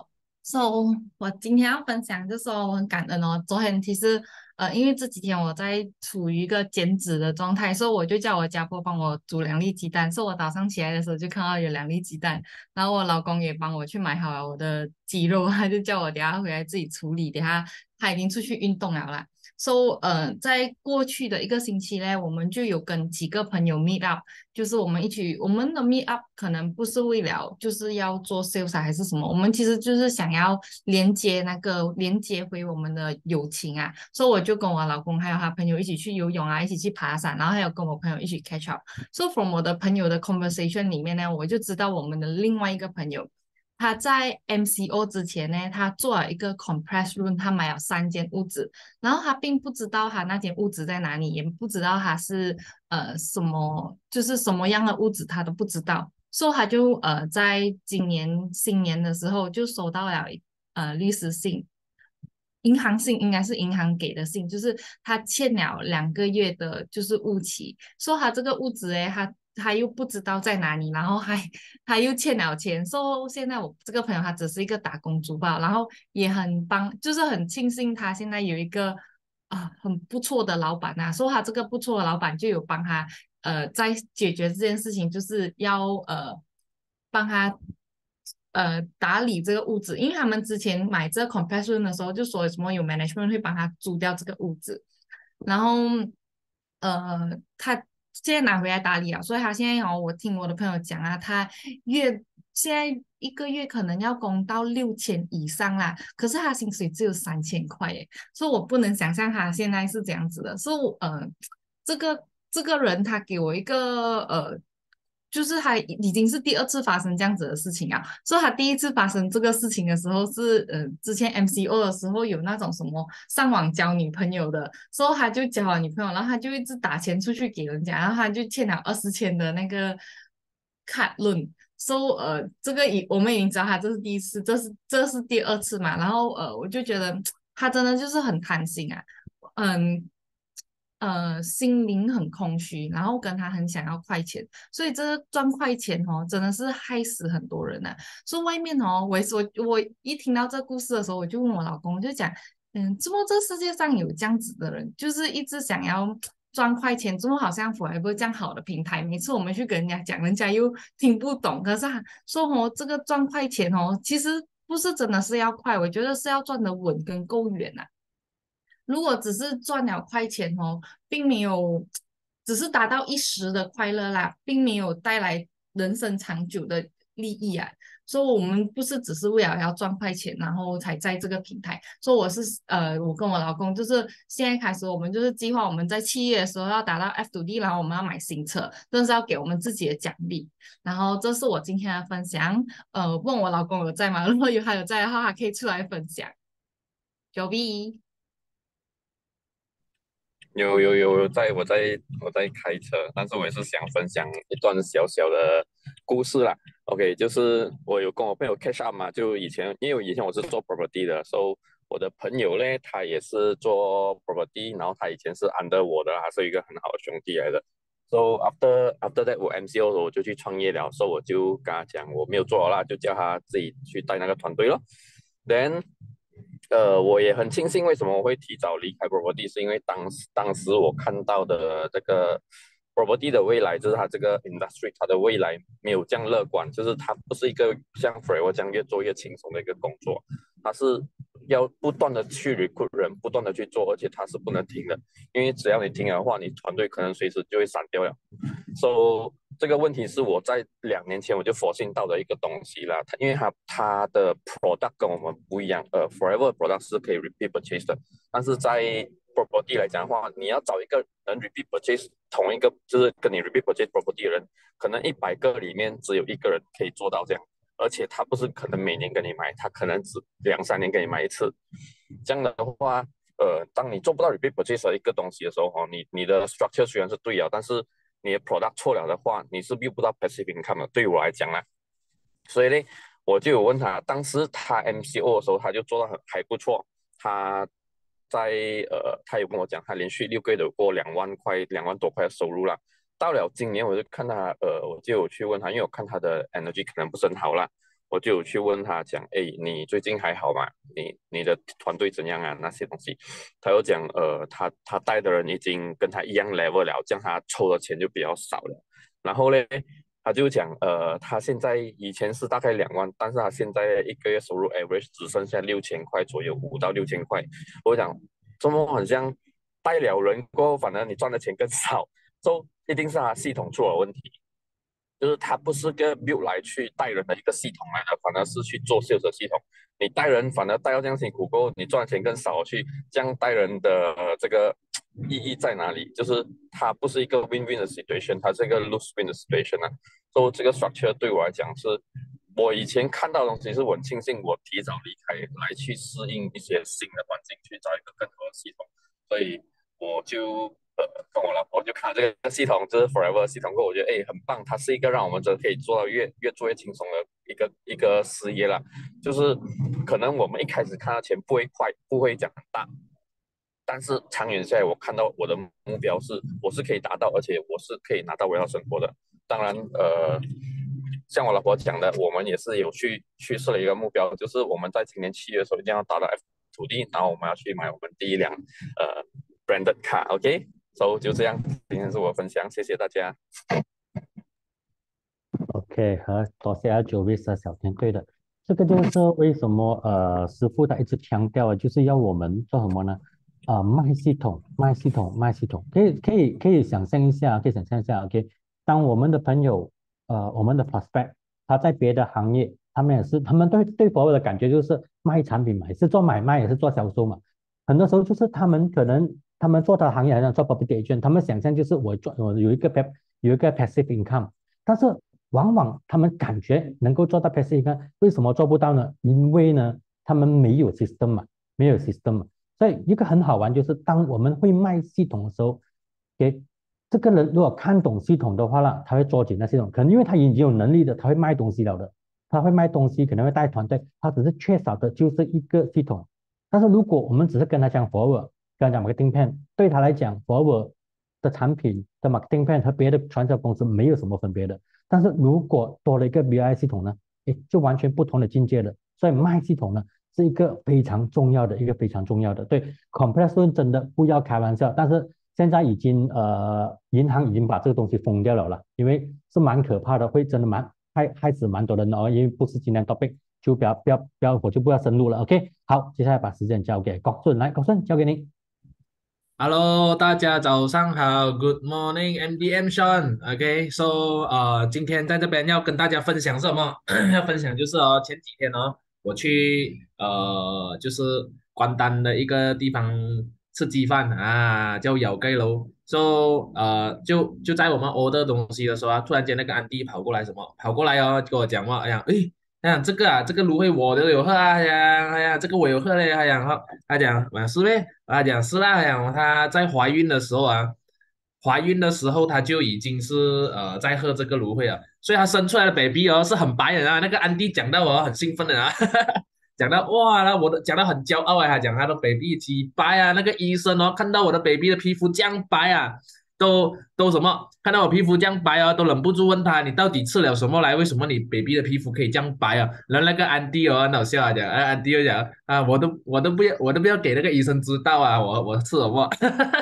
So，我今天要分享就是说我很感恩哦。昨天其实呃，因为这几天我在处于一个减脂的状态，所以我就叫我家婆帮我煮两粒鸡蛋。所以我早上起来的时候就看到有两粒鸡蛋，然后我老公也帮我去买好了我的鸡肉，他就叫我等下回来自己处理。等下他已经出去运动了啦。So，呃，在过去的一个星期呢，我们就有跟几个朋友 meet up，就是我们一起，我们的 meet up 可能不是为了就是要做 sales 啊还是什么，我们其实就是想要连接那个连接回我们的友情啊，所以我就跟我老公还有他朋友一起去游泳啊，一起去爬山，然后还有跟我朋友一起 catch up。So from 我的朋友的 conversation 里面呢，我就知道我们的另外一个朋友。他在 M C O 之前呢，他做了一个 compress room，他买了三间屋子，然后他并不知道他那间屋子在哪里，也不知道他是呃什么，就是什么样的屋子他都不知道，所以他就呃在今年新年的时候就收到了呃律师信，银行信应该是银行给的信，就是他欠了两个月的，就是屋期，说他这个屋子诶，他他又不知道在哪里，然后还他又欠了钱，所以现在我这个朋友他只是一个打工族吧，然后也很帮，就是很庆幸他现在有一个啊、很不错的老板啊，说他这个不错的老板就有帮他呃在解决这件事情，就是要呃帮他呃打理这个屋子，因为他们之前买这个 compression 的时候就说什么有 management 会帮他租掉这个屋子，然后呃他现在拿回来打理啊，所以他现在哦，我听我的朋友讲啊，他月现在一个月可能要供到六千以上啦，可是他薪水只有三千块耶，所以我不能想象他现在是这样子的，所以我呃，这个这个人他给我一个呃，就是他已经是第二次发生这样子的事情啊，所以他第一次发生这个事情的时候是呃，之前 M C O 的时候有那种什么上网交女朋友的，所以他就交了女朋友，然后他就一直打钱出去给人家，然后他就欠了二十千的那个卡 loan。So 呃，这个已我们已经知道他这是第一次，这是这是第二次嘛，然后呃，我就觉得他真的就是很贪心啊，嗯呃，心灵很空虚，然后跟他很想要快钱，所以这个赚快钱哦，真的是害死很多人啊。所以外面哦，我我我一听到这故事的时候，我就问我老公，我就讲，嗯，怎么这世界上有这样子的人，就是一直想要赚快钱，怎么好像 Forever 这样好的平台，每次我们去跟人家讲，人家又听不懂。可是他说哦，这个赚快钱哦，其实不是真的是要快，我觉得是要赚的稳跟够远啊。如果只是赚了快钱哦，并没有，只是达到一时的快乐啦，并没有带来人生长久的利益啊。所以，我们不是只是为了要赚快钱，然后才在这个平台。所以，我是呃，我跟我老公就是现在开始，我们就是计划我们在七月的时候要达到 F 五 D，然后我们要买新车，这是要给我们自己的奖励。然后，这是我今天的分享。呃，问我老公有在吗？如果有他有在的话，他可以出来分享。九 B。 有有有有在我在我在开车，但是我也是想分享一段小小的故事啦。OK，就是我有跟我朋友 catch up 嘛，就以前因为以前我是做 property 的，所以我的朋友呢，他也是做 property，然后他以前是 under 我的，他是一个很好的兄弟来的。So after after that 我 M C O 的时候我就去创业了，所以我就跟他讲我没有做了啦，就叫他自己去带那个团队咯。Then 呃，我也很庆幸，为什么我会提早离开 property，是因为当时当时我看到的这个 property 的未来，就是它这个 industry 它的未来没有这样乐观，就是它不是一个像 Forever 这样越做越轻松的一个工作，它是要不断的去 recruit 人，不断的去做，而且它是不能停的，因为只要你停了的话，你团队可能随时就会散掉了。So 这个问题是我在两年前我就 foreseen 到的一个东西啦，它因为它它的 product 跟我们不一样，呃 Forever product 是可以 repeat purchase 的，但是在 property 来讲的话，你要找一个能 repeat purchase 同一个就是跟你 repeat purchase property 的人，可能一百个里面只有一个人可以做到这样，而且他不是可能每年跟你买，他可能只两三年跟你买一次，这样的话。呃，当你做不到 repeat purchase 的一个东西的时候，哦，你你的 structure 虽然是对了，但是你的 product 错了的话，你是 build 不到 passive income 的。对于我来讲呢，所以呢，我就有问他，当时他 M C O 的时候，他就做到很还不错，他在呃，他有跟我讲，他连续六个月有过两万块、两万多块的收入了。到了今年，我就看他，呃，我就有去问他，因为我看他的 energy 可能不是很好啦， 我就有去问他讲，哎，你最近还好吗？你你的团队怎样啊？那些东西，他又讲，呃，他他带的人已经跟他一样 level 了，这样他抽的钱就比较少了。然后呢，他就讲，呃，他现在以前是大概两万，但是他现在一个月收入 average 只剩下六千块左右，五到六千块。我讲，这么很像带了人过后，反而你赚的钱更少，就一定是他系统出了问题。就是它不是个 build 来去带人的一个系统来的，反而是去做 sales 的系统。你带人反而带到这样辛苦过后，你赚的钱更少，去这样带人的、呃、这个意义在哪里？就是它不是一个 win-win 的 situation，它是一个 lose-win 的 situation 啊。所以这个 structure 对我来讲是，我以前看到的东西是我很庆幸我提早离开，来去适应一些新的环境，去找一个更好的系统。所以我就呃跟我老婆就看这个系统，就是 Forever 系统过后，我觉得哎很棒，它是一个让我们真的可以做到越越做越轻松的一个一个事业啦。就是可能我们一开始看到钱不会快，不会讲很大，但是长远下来，我看到我的目标是我是可以达到，而且我是可以拿到我要生活的。当然，呃，像我老婆讲的，我们也是有去去设了一个目标，就是我们在今年七月的时候一定要达到 F 土地，然后我们要去买我们第一辆呃 branded car，OK， so 就这样，今天是我分享，谢谢大家。 OK，和多谢阿 Jovis 和小天对的，这个就是为什么呃师傅他一直强调的，就是要我们做什么呢？啊、卖系统，卖系统，卖系统，可以可以可以想象一下，可以想象一下，OK，当我们的朋友呃我们的 prospect 他在别的行业，他们也是他们对对我的感觉就是卖产品嘛，也是做买卖，也是做销售嘛，很多时候就是他们可能他们做的行业好像做 property agent，他们想象就是我做我有一个 pa- 有一个 passive income。但是往往他们感觉能够做到 passive income，为什么做不到呢？因为呢，他们没有 system 嘛，没有 system 嘛。所以一个很好玩就是，当我们会卖系统的时候，给这个人如果看懂系统的话呢，他会抓紧那系统，可能因为他已经有能力的，他会卖东西了的，他会卖东西，可能会带团队，他只是缺少的就是一个系统。但是如果我们只是跟他讲 forward，跟他讲 marketing plan，对他来讲 forward 的产品的 marketing plan 和别的传销公司没有什么分别的。但是如果多了一个 B I 系统呢，诶，就完全不同的境界了。所以卖系统呢是一个非常重要的一个非常重要的。对 c o m p r e s s i o n 真的不要开玩笑，但是现在已经呃银行已经把这个东西封掉了啦，因为是蛮可怕的，会真的蛮害害死蛮多人的哦。因为不是今天 topic，就不要不要不要，我就不要深入了。OK，好，接下来把时间交给高顺，来，高顺交给你。 Hello，大家早上好，Good morning，M D M Sean。OK，so 呃，今天在这边要跟大家分享什么？要分享就是哦，前几天哦，我去呃，就是关丹的一个地方吃鸡饭啊，叫咬盖楼。So 呃，就就在我们 order 东西的时候啊，突然间那个安迪跑过来，什么跑过来哦，跟我讲话，哎呀，诶。他讲这个啊，这个芦荟我都有喝啊，他讲，哎呀，这个我有喝嘞，他讲，他讲，啊是呗，他讲是啦，他讲他在怀孕的时候啊，怀孕的时候他就已经是呃在喝这个芦荟了，所以他生出来的 baby 哦是很白的啊，那个安迪讲到我很兴奋的啊，讲到哇，那我的讲到很骄傲啊，他讲他的 baby 几白啊，那个医生哦看到我的 baby 的皮肤这样白啊。都都什么？看到我皮肤这样白啊，都忍不住问他，你到底吃了什么来？为什么你 baby 的皮肤可以这样白啊？然后那个安迪哦，很好笑啊，讲，啊安迪又讲啊，我都我都不要，我都不要给那个医生知道啊，我我吃什么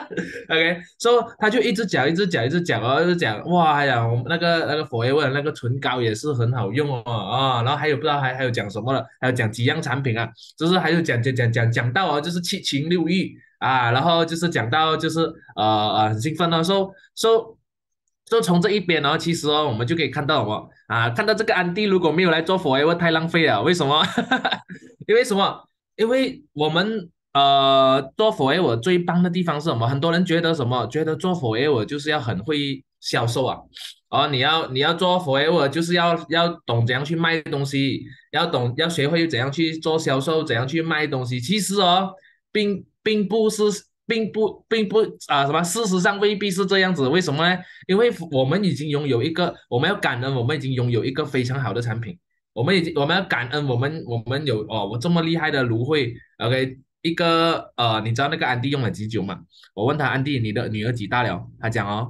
？OK，so 他就一直讲，一直讲，一直讲哦，一直讲，哇，还讲我们那个那个 Forever 那个唇膏也是很好用哦，啊，然后还有不知道还还有讲什么了，还有讲几样产品啊，就是还有讲讲讲讲讲到哦，就是七情六欲。啊，然后就是讲到就是呃呃很兴奋哦，so so so 从这一边呢，其实哦我们就可以看到什么啊，看到这个安迪如果没有来做 Forever 太浪费了，为什么？因为什么？因为我们呃做 Forever 最棒的地方是什么？很多人觉得什么？觉得做 Forever 就是要很会销售啊，哦，你要你要做 Forever 就是要要懂怎样去卖东西，要懂要学会怎样去做销售，怎样去卖东西。其实哦。并并不是，并不并不啊什么，事实上未必是这样子。为什么呢？因为我们已经拥有一个，我们要感恩，我们已经拥有一个非常好的产品。我们已经，我们要感恩，我们我们有哦，我这么厉害的芦荟，OK，一个呃，你知道那个安迪用了几久吗？我问他安迪，你的女儿几大了？他讲哦，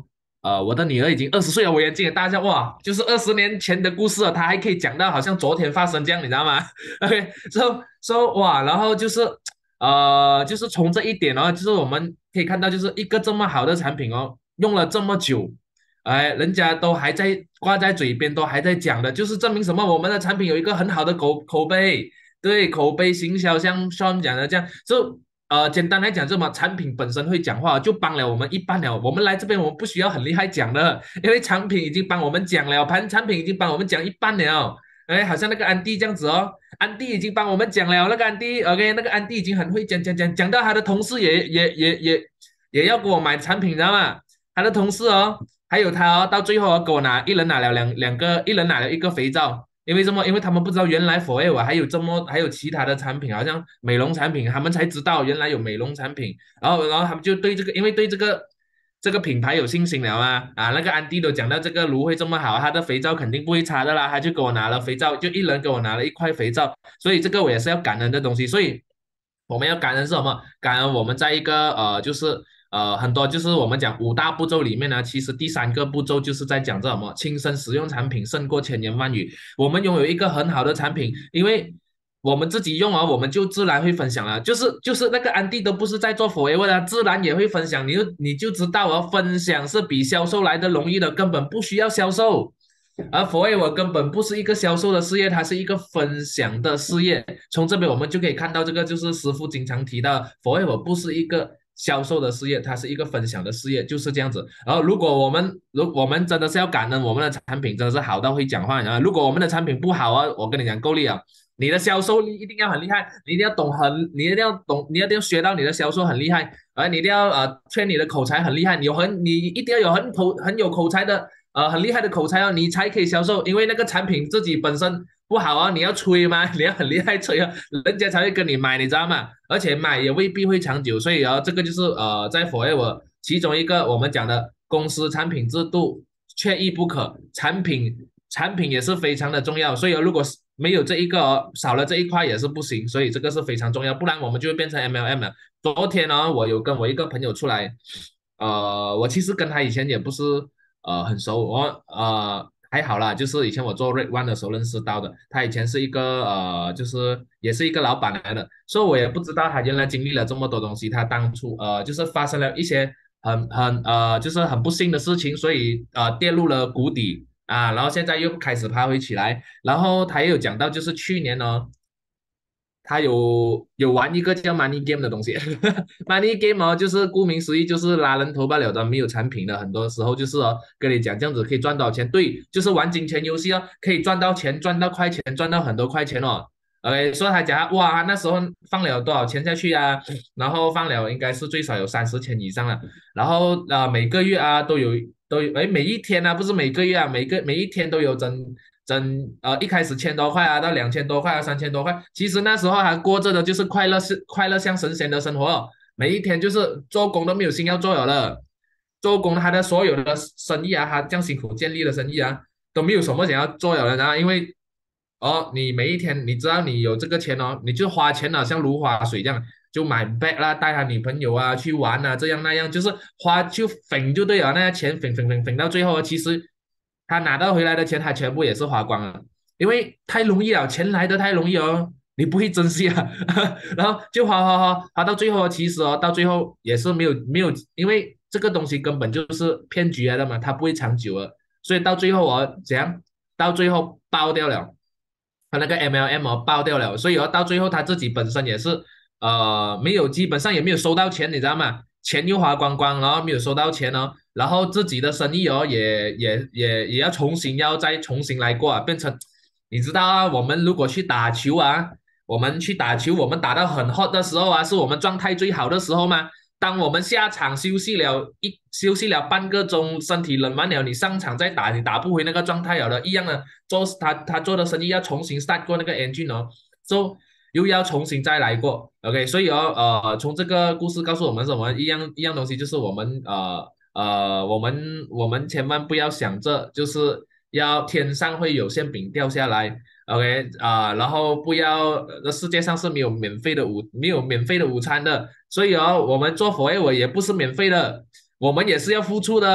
呃，我的女儿已经二十岁了，我眼睛也大笑，哇，就是二十年前的故事了，她还可以讲到好像昨天发生这样，你知道吗？OK，so so 哇，然后就是呃，就是从这一点哦，就是我们可以看到，就是一个这么好的产品哦，用了这么久，哎，人家都还在挂在嘴边，都还在讲的，就是证明什么？我们的产品有一个很好的口口碑，对，口碑行销，像 Sean 讲的这样，就呃，简单来讲，这么产品本身会讲话，就帮了我们一半了。我们来这边，我们不需要很厉害讲的，因为产品已经帮我们讲了，盘产品已经帮我们讲一半了。哎，好像那个安迪这样子哦，安迪已经帮我们讲了，那个安迪，OK，那个安迪已经很会讲讲讲，讲到他的同事也也也也也要给我买产品，你知道吗？他的同事哦，还有他哦，到最后哦，给我拿一人拿了两两个，一人拿了一个肥皂。因为什么？因为他们不知道原来 Forever 还有这么还有其他的产品，好像美容产品，他们才知道原来有美容产品。然后，然后他们就对这个，因为对这个这个品牌有信心了啊啊！那个安迪都讲到这个芦荟这么好，他的肥皂肯定不会差的啦，他就给我拿了肥皂，就一人给我拿了一块肥皂，所以这个我也是要感恩的东西。所以我们要感恩是什么？感恩我们在一个呃，就是呃，很多就是我们讲五大步骤里面呢，其实第三个步骤就是在讲这什么，亲身使用产品胜过千言万语。我们拥有一个很好的产品，因为我们自己用啊，我们就自然会分享了。就是就是那个安迪都不是在做 forever 的，自然也会分享。你就你就知道哦，分享是比销售来的容易的，根本不需要销售。而 forever 根本不是一个销售的事业，它是一个分享的事业。从这边我们就可以看到，这个就是师傅经常提到 forever 不是一个销售的事业，它是一个分享的事业，就是这样子。然后，如果我们如我们真的是要感恩我们的产品真的是好到会讲话，然后如果我们的产品不好啊，我跟你讲够力啊，你的销售力一定要很厉害，你一定要懂很，你一定要懂，你一定要学到你的销售很厉害，而你一定要呃劝你的口才很厉害，你有很你一定要有很口很有口才的呃很厉害的口才哦，你才可以销售，因为那个产品自己本身不好啊，你要吹吗？你要很厉害吹啊，人家才会跟你买，你知道吗？而且买也未必会长久，所以啊，这个就是呃，在 Forever 其中一个我们讲的公司产品制度缺一不可，产品产品也是非常的重要，所以如果没有这一个哦，少了这一块也是不行，所以这个是非常重要，不然我们就会变成 M L M 了。昨天呢，我有跟我一个朋友出来，呃，我其实跟他以前也不是呃很熟，我呃还好啦，就是以前我做 Red One 的时候认识到的，他以前是一个呃就是也是一个老板来的，所以我也不知道他原来经历了这么多东西，他当初呃就是发生了一些很很呃就是很不幸的事情，所以呃跌入了谷底啊，然后现在又开始爬回起来，然后他也有讲到就是去年呢。他有有玩一个叫 Money Game 的东西，Money Game 哦，就是顾名思义就是拉人头罢了的，没有产品的，很多时候就是哦，跟你讲这样子可以赚到钱，对，就是玩金钱游戏哦，可以赚到钱，赚到快钱，赚到很多块钱哦。OK，所以他讲哇，那时候放了多少钱下去啊？然后放了应该是最少有三十千以上了，然后呃每个月啊都有都有，哎每一天啊不是每个月啊，每个每一天都有整整呃一开始千多块啊，到两千多块啊，三千多块，其实那时候还过着的就是快乐是快乐像神仙的生活哦，每一天就是做工都没有心要做了了，做工他的所有的生意啊，他这样辛苦建立的生意啊，都没有什么想要做了的，然后因为哦你每一天你知道你有这个钱哦，你就花钱了，像如花水这样。就买 bag 啦，带他女朋友啊去玩啊，这样那样，就是花就粉就对了，那些钱粉粉粉粉到最后，其实他拿到回来的钱，他全部也是花光了，因为太容易了，钱来的太容易哦，你不会珍惜啊，然后就花花花花到最后，其实哦，到最后也是没有没有，因为这个东西根本就是骗局来的嘛，它不会长久的，所以到最后哦，怎样？到最后爆掉了，他那个 M L M 哦爆掉了，所以哦，到最后他自己本身也是。呃，没有，基本上也没有收到钱，你知道吗？钱又花光光，然后没有收到钱哦，然后自己的生意哦，也也也也要重新要再重新来过啊，变成你知道啊，我们如果去打球啊，我们去打球，我们打到很 hot 的时候啊，是我们状态最好的时候吗？当我们下场休息了一休息了半个钟，身体冷完了，你上场再打，你打不回那个状态了的，一样的，做他他做的生意要重新 start 过那个 engine 哦，so, 又要重新再来过 ，OK， 所以哦，呃，从这个故事告诉我们什么一样一样东西，就是我们呃呃，我们我们千万不要想着就是要天上会有馅饼掉下来，OK 啊、呃，然后不要，这世界上是没有免费的午没有免费的午餐的，所以哦，我们做 forever 也不是免费的，我们也是要付出的。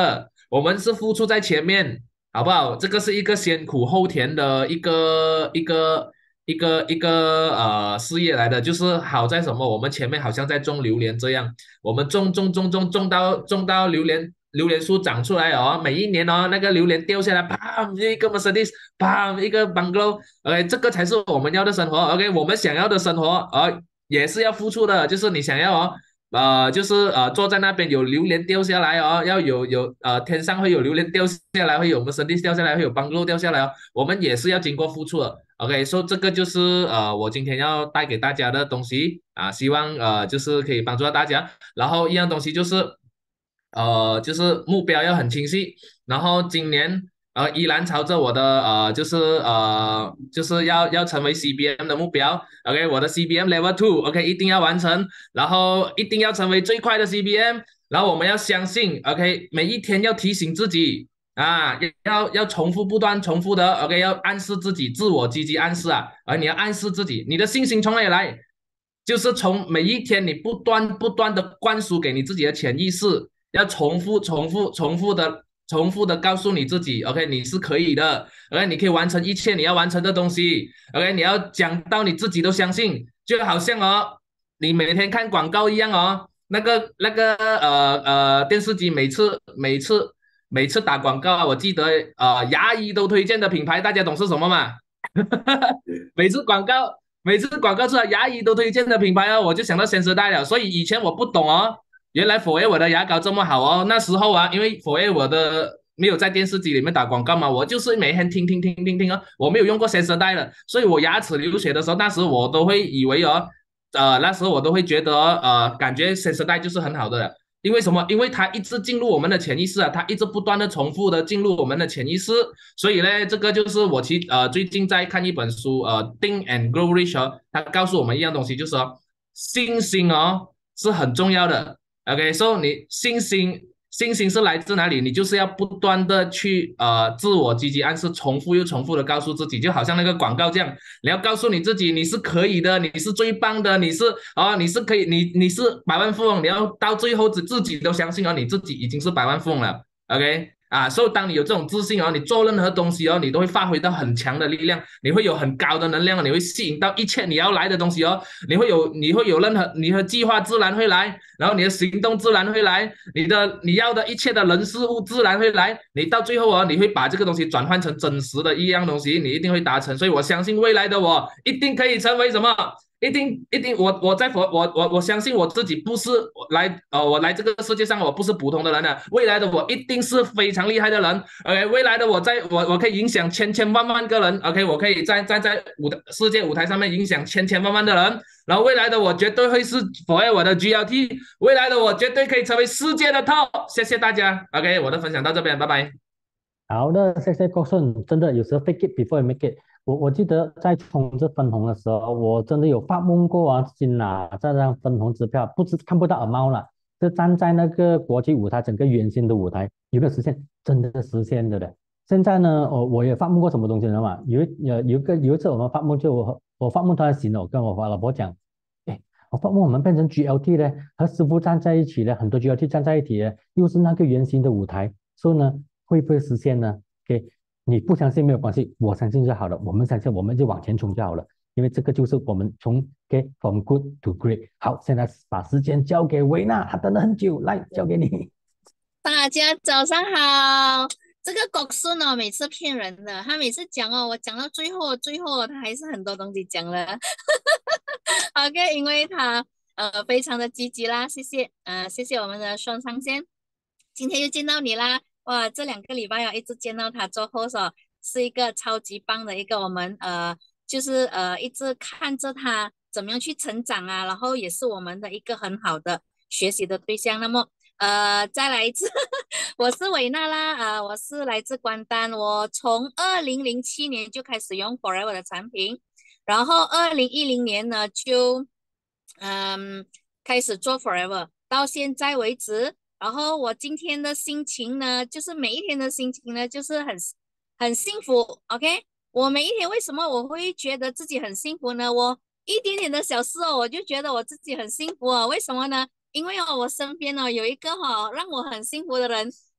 我们是付出在前面，好不好？这个是一个先苦后甜的一个一个一个一个呃事业来的，就是好在什么？我们前面好像在种榴莲这样，我们种种种种种到种到榴莲榴莲树长出来哦，每一年哦那个榴莲掉下来，砰一个 Mercedes，砰一个 bungalow，OK， 这个才是我们要的生活，OK， 我们想要的生活，呃也是要付出的，就是你想要哦。呃，就是呃，坐在那边有榴莲掉下来哦，要有有呃，天上会有榴莲掉下来，会有我们身体掉下来，会有邦 a 掉下来哦，我们也是要经过付出的。OK，所以这个就是呃，我今天要带给大家的东西啊，希望呃，就是可以帮助到大家。然后一样东西就是呃，就是目标要很清晰，然后今年呃依然朝着我的呃就是呃就是要要成为 C B M 的目标，OK， 我的 C B M Level Two，OK， 一定要完成，然后一定要成为最快的 C B M，然后我们要相信，OK， 每一天要提醒自己啊，要要重复不断重复的，OK， 要暗示自己，自我积极暗示啊，而你要暗示自己，你的信心从哪里来？就是从每一天你不断不断的灌输给你自己的潜意识，要重复重复重复的重复的告诉你自己 ，OK， 你是可以的，OK， 你可以完成一切你要完成的东西，OK， 你要讲到你自己都相信，就好像哦，你每天看广告一样哦，那个那个呃呃电视机每次每次每次打广告，我记得呃牙医都推荐的品牌，大家懂是什么吗？每次广告，每次广告出来，牙医都推荐的品牌哦，我就想到先时代了。所以以前我不懂哦，原来 Forever 的牙膏这么好哦。那时候啊，因为 Forever 的没有在电视机里面打广告嘛，我就是每天听听听听听哦，我没有用过先时代的，所以我牙齿流血的时候，那时我都会以为哦，呃，那时候我都会觉得呃，感觉先时代就是很好的。因为什么？因为它一直进入我们的潜意识啊，它一直不断的重复的进入我们的潜意识，所以呢，这个就是我其呃最近在看一本书，呃，Think and Grow Rich 哦，它告诉我们一样东西，就是说信心哦是很重要的。OK，所以你信心信心是来自哪里？你就是要不断的去呃自我积极暗示，重复又重复的告诉自己，就好像那个广告这样，你要告诉你自己你是可以的，你是最棒的，你是啊、哦、你是可以，你你是百万富翁，你要到最后自自己都相信哦，你自己已经是百万富翁了。OK。啊，所以当你有这种自信哦，你做任何东西哦，你都会发挥到很强的力量，你会有很高的能量，你会吸引到一切你要来的东西哦，你会有你会有任何你的计划自然会来，然后你的行动自然会来，你的你要的一切的人事物自然会来，你到最后哦，你会把这个东西转换成真实的一样东西，你一定会达成，所以我相信未来的我一定可以成为什么？一定一定，我我在佛我我我相信我自己不是来呃我来这个世界上我不是普通的人的，未来的我一定是非常厉害的人。OK， 未来的我在我我可以影响千千万万个人。OK， 我可以在在在舞台世界舞台上面影响千千万万的人。然后未来的我绝对会是 forever 的 G L T， 未来的我绝对可以成为世界的 top。谢谢大家。OK， 我的分享到这边，拜拜。 好的，谢谢郭顺，真的有时候 fake it before you make it。我我记得在冲这分红的时候，我真的有发梦过啊，自己拿这张分红支票，不是看不到 amount 了，就站在那个国际舞台，整个圆形的舞台，有没有实现？真的实现的嘞。现在呢，我我也发梦过什么东西，你知道吗？有一有有一个有一次我们发梦就我我发梦突然醒了，我跟我老婆讲，哎，我发梦我们变成 G L T 呢，和师傅站在一起呢，很多 G L T 站在一起呢，又是那个圆形的舞台，所以呢，会不会实现呢？OK，你不相信没有关系，我相信就好了。我们相信，我们就往前冲就好了。因为这个就是我们从 OK from good to great。好，现在把时间交给维娜，她等了很久，来交给你。 大家早上好。这个国顺哦，每次骗人的，他每次讲哦，我讲到最后，最后他还是很多东西讲了。OK， 因为他呃非常的积极啦，谢谢，呃谢谢我们的双上线，今天又见到你啦。哇，这两个礼拜啊，一直见到他做后手，是一个超级棒的一个我们呃，就是呃一直看着他怎么样去成长啊，然后也是我们的一个很好的学习的对象。那么呃，再来一次，我是维娜啦，呃，我是来自关丹，我从二零零七年就开始用 Forever 的产品，然后二零一零年呢就嗯开始做 Forever， 到现在为止。然后我今天的心情呢，就是每一天的心情呢，就是很很幸福。OK， 我每一天为什么我会觉得自己很幸福呢？我一点点的小事哦，我就觉得我自己很幸福哦。为什么呢？因为哦，我身边哦有一个哈、哦、让我很幸福的人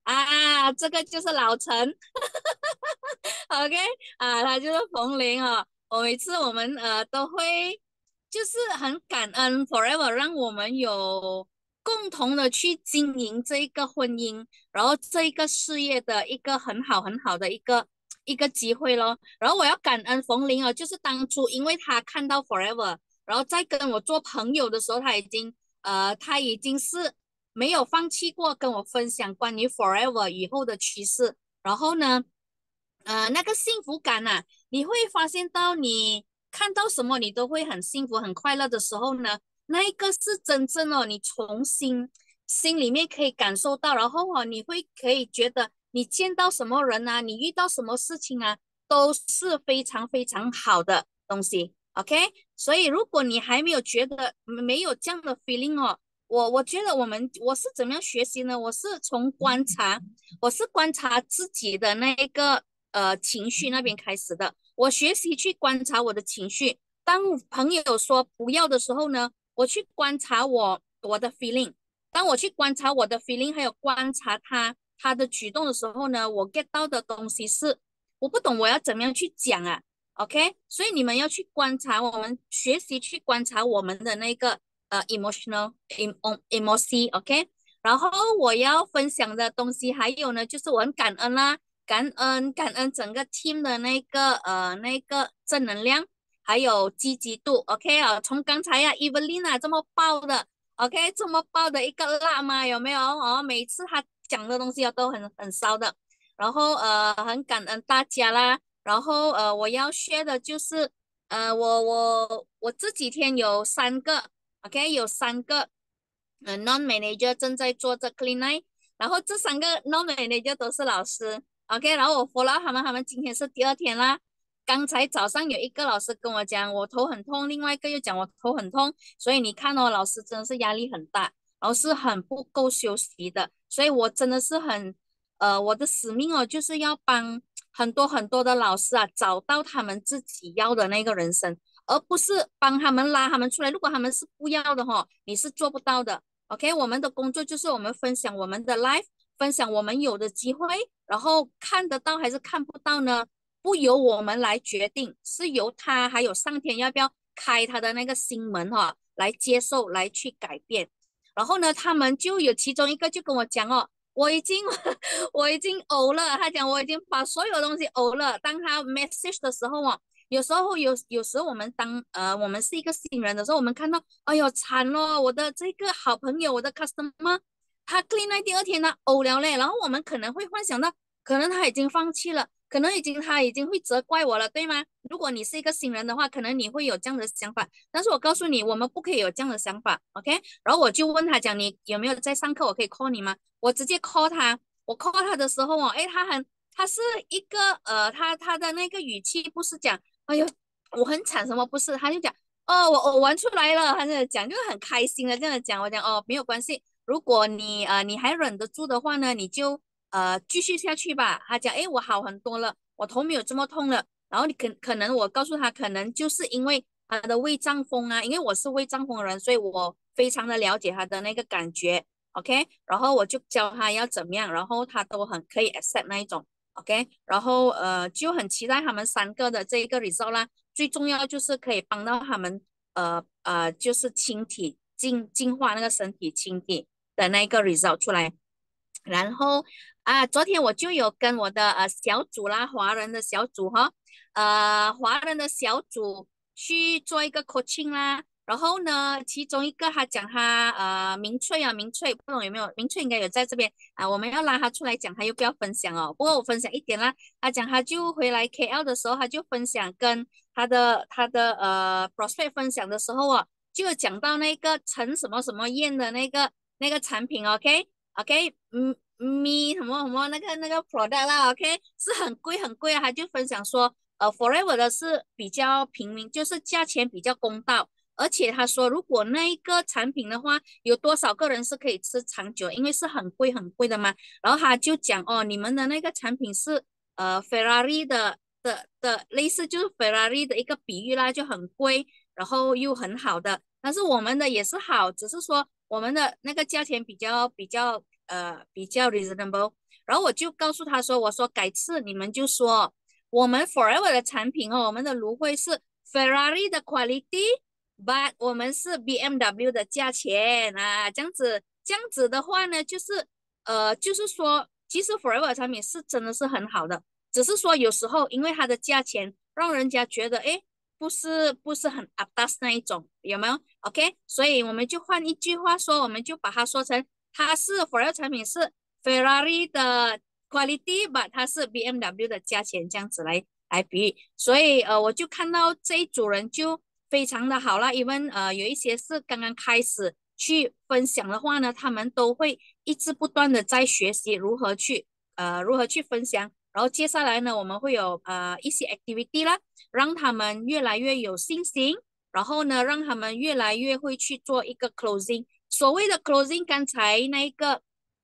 啊，这个就是老陈，OK 啊，他就是冯玲啊。我每次我们呃都会就是很感恩 Forever 让我们有共同的去经营这一个婚姻，然后这一个事业的一个很好很好的一个一个机会咯。然后我要感恩冯玲哦，就是当初因为他看到 Forever，然后在跟我做朋友的时候，他已经呃他已经是没有放弃过跟我分享关于 Forever 以后的趋势。然后呢，呃，那个幸福感呐、啊，你会发现到你看到什么你都会很幸福、很快乐的时候呢，那一个是真正哦，你从心心里面可以感受到，然后哦，你会可以觉得你见到什么人啊，你遇到什么事情啊，都是非常非常好的东西。OK，所以如果你还没有觉得没有这样的 feeling 哦，我我觉得我们我是怎么样学习呢？我是从观察，我是观察自己的那一个呃情绪那边开始的。我学习去观察我的情绪。当朋友说不要的时候呢，我去观察我我的 feeling。当我去观察我的 feeling，还有观察他他的举动的时候呢，我 get 到的东西是我不懂我要怎么样去讲啊。OK，所以你们要去观察，我们学习去观察我们的那个呃 emotional em emotion，OK。然后我要分享的东西还有呢，就是我很感恩啦，感恩感恩整个 team 的那个呃那个正能量，还有积极度，OK 啊，从刚才呀、啊、Evelina 这么爆的，OK 这么爆的一个辣妈有没有？哦，每次她讲的东西啊都很很骚的，然后呃很感恩大家啦，然后呃我要 share 的就是呃我我我这几天有三个 OK 有三个呃 non manager 正在做这 clean line，然后这三个 non manager 都是老师，OK，然后我 follow 他们，他们今天是第二天啦。刚才早上有一个老师跟我讲我头很痛，另外一个又讲我头很痛，所以你看哦，老师真的是压力很大，然后是很不够休息的，所以我真的是很呃，我的使命哦，就是要帮很多很多的老师啊，找到他们自己要的那个人生，而不是帮他们拉他们出来。如果他们是不要的哈、哦，你是做不到的。OK，我们的工作就是我们分享我们的 life，分享我们有的机会，然后看得到还是看不到呢？不由我们来决定，是由他还有上天要不要开他的那个心门哈、哦，来接受，来去改变。然后呢，他们就有其中一个就跟我讲哦，我已经我已经呕了，他讲我已经把所有东西呕了。当他 message 的时候哦，有时候有有时候我们当呃我们是一个新人的时候，我们看到哎呦惨了，我的这个好朋友，我的 customer，他 clean 那第二天呢呕了嘞，然后我们可能会幻想到，可能他已经放弃了，可能已经他已经会责怪我了，对吗？如果你是一个新人的话，可能你会有这样的想法，但是我告诉你，我们不可以有这样的想法，OK？然后我就问他讲，你有没有在上课？我可以 call 你吗？我直接 call 他，我 call 他的时候哦，诶，他很，他是一个呃，他他的那个语气不是讲，哎呦，我很惨什么不是，他就讲，哦，我我玩出来了，他就讲，就是很开心的这样讲，我讲哦，没有关系，如果你呃你还忍得住的话呢，你就呃继续下去吧。他讲，诶，我好很多了，我头没有这么痛了。然后你可可能我告诉他，可能就是因为他的胃胀风啊，因为我是胃胀风的人，所以我非常的了解他的那个感觉。OK，然后我就教他要怎么样，然后他都很可以 accept 那一种。OK，然后呃就很期待他们三个的这一个 result 啦。最重要就是可以帮到他们呃呃就是清体净净化那个身体清体的那个 result 出来。然后啊，昨天我就有跟我的呃小组啦，华人的小组哈，呃，华人的小组去做一个 coaching 啦。然后呢，其中一个他讲他呃明翠啊，明翠不懂有没有？明翠应该有在这边啊，我们要拉他出来讲，他又不要分享哦。不过我分享一点啦，他讲他就回来 K L 的时候，他就分享跟他的他的呃 prospect 分享的时候啊，就有讲到那个陈什么什么燕的那个那个产品，OK OK，嗯。咪什么什么那个那个 product 啦，OK，是很贵很贵啊。他就分享说，呃，Forever 的是比较平民，就是价钱比较公道，而且他说，如果那一个产品的话，有多少个人是可以吃长久，因为是很贵很贵的嘛。然后他就讲哦，你们的那个产品是呃 Ferrari 的的的类似就是 Ferrari 的一个比喻啦，就很贵，然后又很好的，但是我们的也是好，只是说我们的那个价钱比较比较。呃，比较 reasonable， 然后我就告诉他说，我说改次你们就说我们 Forever 的产品哦，我们的芦荟是 Ferrari 的 quality，but 我们是 B M W 的价钱啊，这样子这样子的话呢，就是呃，就是说，其实 Forever 的产品是真的是很好的，只是说有时候因为它的价钱让人家觉得，诶，不是不是很 atas 那一种，有没有？OK，所以我们就换一句话说，我们就把它说成它是 Forever 产品是 Ferrari 的 quality，吧，它是 B M W 的价钱，这样子来来比喻。所以呃，我就看到这一组人就非常的好了，因为呃有一些是刚刚开始去分享的话呢，他们都会一直不断的在学习如何去呃如何去分享。然后接下来呢，我们会有呃一些 activity 啦，让他们越来越有信心，然后呢，让他们越来越会去做一个 closing。所谓的 closing，刚才那个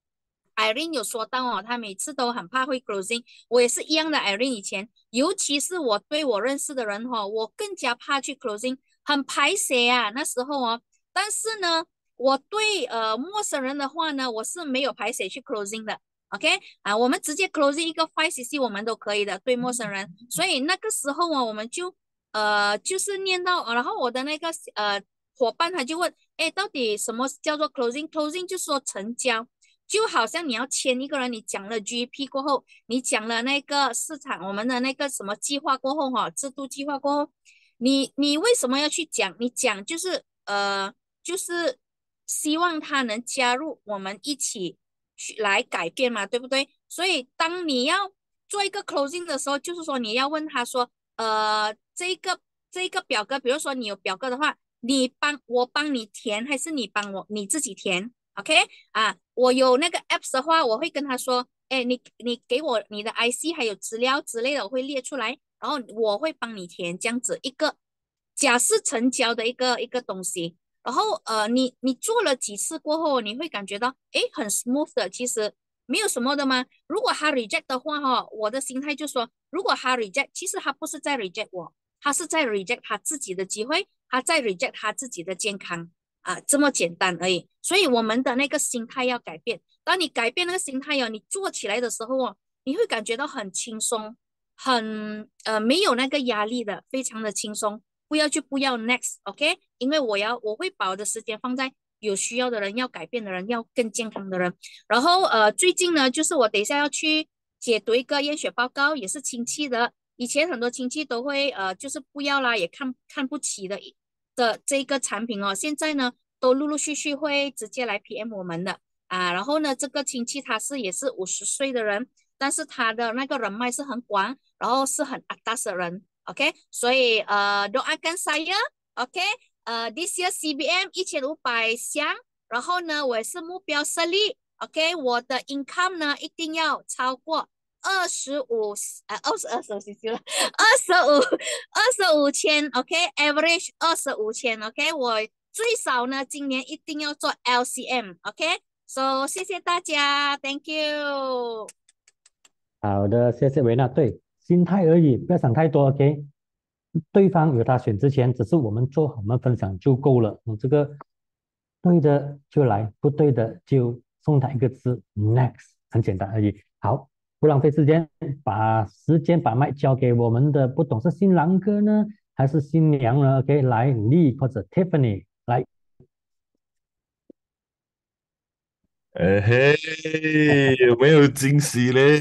Irene 有说到哦，他每次都很怕会 closing，我也是一样的。Irene 以前，尤其是我对我认识的人哦，我更加怕去 closing，很排谁啊那时候哦。但是呢，我对呃陌生人的话呢，我是没有排谁去 closing 的。OK 啊，我们直接 closing 一个 five C C 我们都可以的，对陌生人。所以那个时候啊，我们就呃就是念到，然后我的那个呃伙伴他就问，哎，到底什么叫做 closing？closing 就是说成交。就好像你要签一个人，你讲了 G P 过后，你讲了那个市场，我们的那个什么计划过后哈，制度计划过后，你你为什么要去讲？你讲就是呃，就是希望他能加入我们一起去来改变嘛，对不对？所以当你要做一个 closing 的时候，就是说你要问他说，呃，这个这个表格，比如说你有表格的话，你帮我帮你填，还是你帮我你自己填？OK 啊，我有那个 apps 的话，我会跟他说，哎，你你给我你的 I C 还有资料之类的，我会列出来，然后我会帮你填这样子一个假设成交的一个一个东西。然后呃，你你做了几次过后，你会感觉到，哎，很 smooth 的，其实没有什么的嘛。如果他 reject 的话，哈，我的心态就说，如果他 reject，其实他不是在 reject 我，他是在 reject 他自己的机会，他在 reject 他自己的健康。啊，这么简单而已。所以我们的那个心态要改变。当你改变那个心态哦，你做起来的时候哦，你会感觉到很轻松，很呃没有那个压力的，非常的轻松。不要就不要 next，OK？因为我要我会把我的时间放在有需要的人、要改变的人、要更健康的人。然后呃，最近呢，就是我等一下要去解读一个验血报告，也是亲戚的。以前很多亲戚都会呃，就是不要啦，也看看不起的的这个产品哦，现在呢都陆陆续续会直接来 P M 我们的啊。然后呢，这个亲戚他是也是五十岁的人，但是他的那个人脉是很广，然后是很 atas 的人，OK？所以呃，doakan saya，OK？呃，this year C B M 一千五百箱，然后呢，我也是目标设立，OK？我的 income 呢一定要超过二十五，呃，二十二十，谢谢了，二十五，二十五千，OK，average 二十五千，OK，我最少呢今年一定要做 L C M，OK，so 谢谢大家，Thank you。 好的，谢谢维娜。对，心态而已，不要想太多，OK？对方有他选之前，只是我们做好我们分享就够了。嗯，这个对的就来，不对的就送他一个字 next，很简单而已。好，不浪费时间，把时间把麦交给我们的，不懂是新郎哥呢，还是新娘呢？OK，来，Lee 或者 Tiffany 来。 哎嘿，有没有惊喜嘞？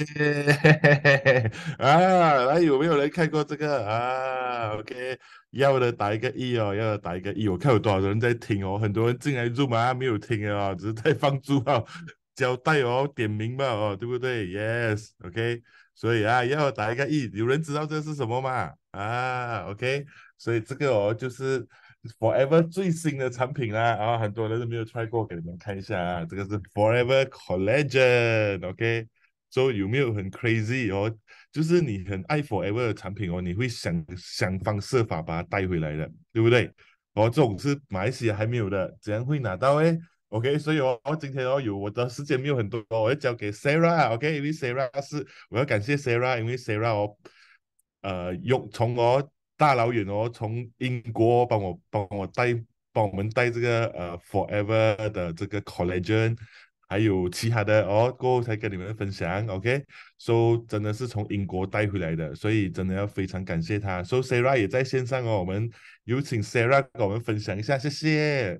啊，来，有没有人看过这个啊？OK，要的打一个一哦，要的打一个一。我看有多少人在听哦，很多人进来入嘛，没有听啊，只是在放猪啊，交代哦，点名嘛哦，对不对？Yes，OK，所以啊，要打一个一。有人知道这是什么吗？啊，OK，所以这个哦就是。Forever 最新的产品啦，然后很多人都没有 try 过，给你们看一下啊，这个是 Forever Collagen，OK，、so, 有没有很 crazy 哦？就是你很爱 Forever 的产品哦，你会想想方设法把它带回来的，对不对？哦，这种是马来西亚还没有的，怎样会拿到诶 OK，所以哦，今天哦有我的时间没有很多，我要交给 Sarah，OK，、因为 Sarah 是我要感谢 Sarah，因为 Sarah 哦，呃，用从哦大老远哦，从英国帮我帮我带帮我们带这个呃 Forever 的这个 collagen， 还有其他的哦，过后才跟你们分享，OK？So 真的是从英国带回来的，所以真的要非常感谢他。So Sarah 也在线上哦，我们有请 Sarah 跟我们分享一下，谢谢。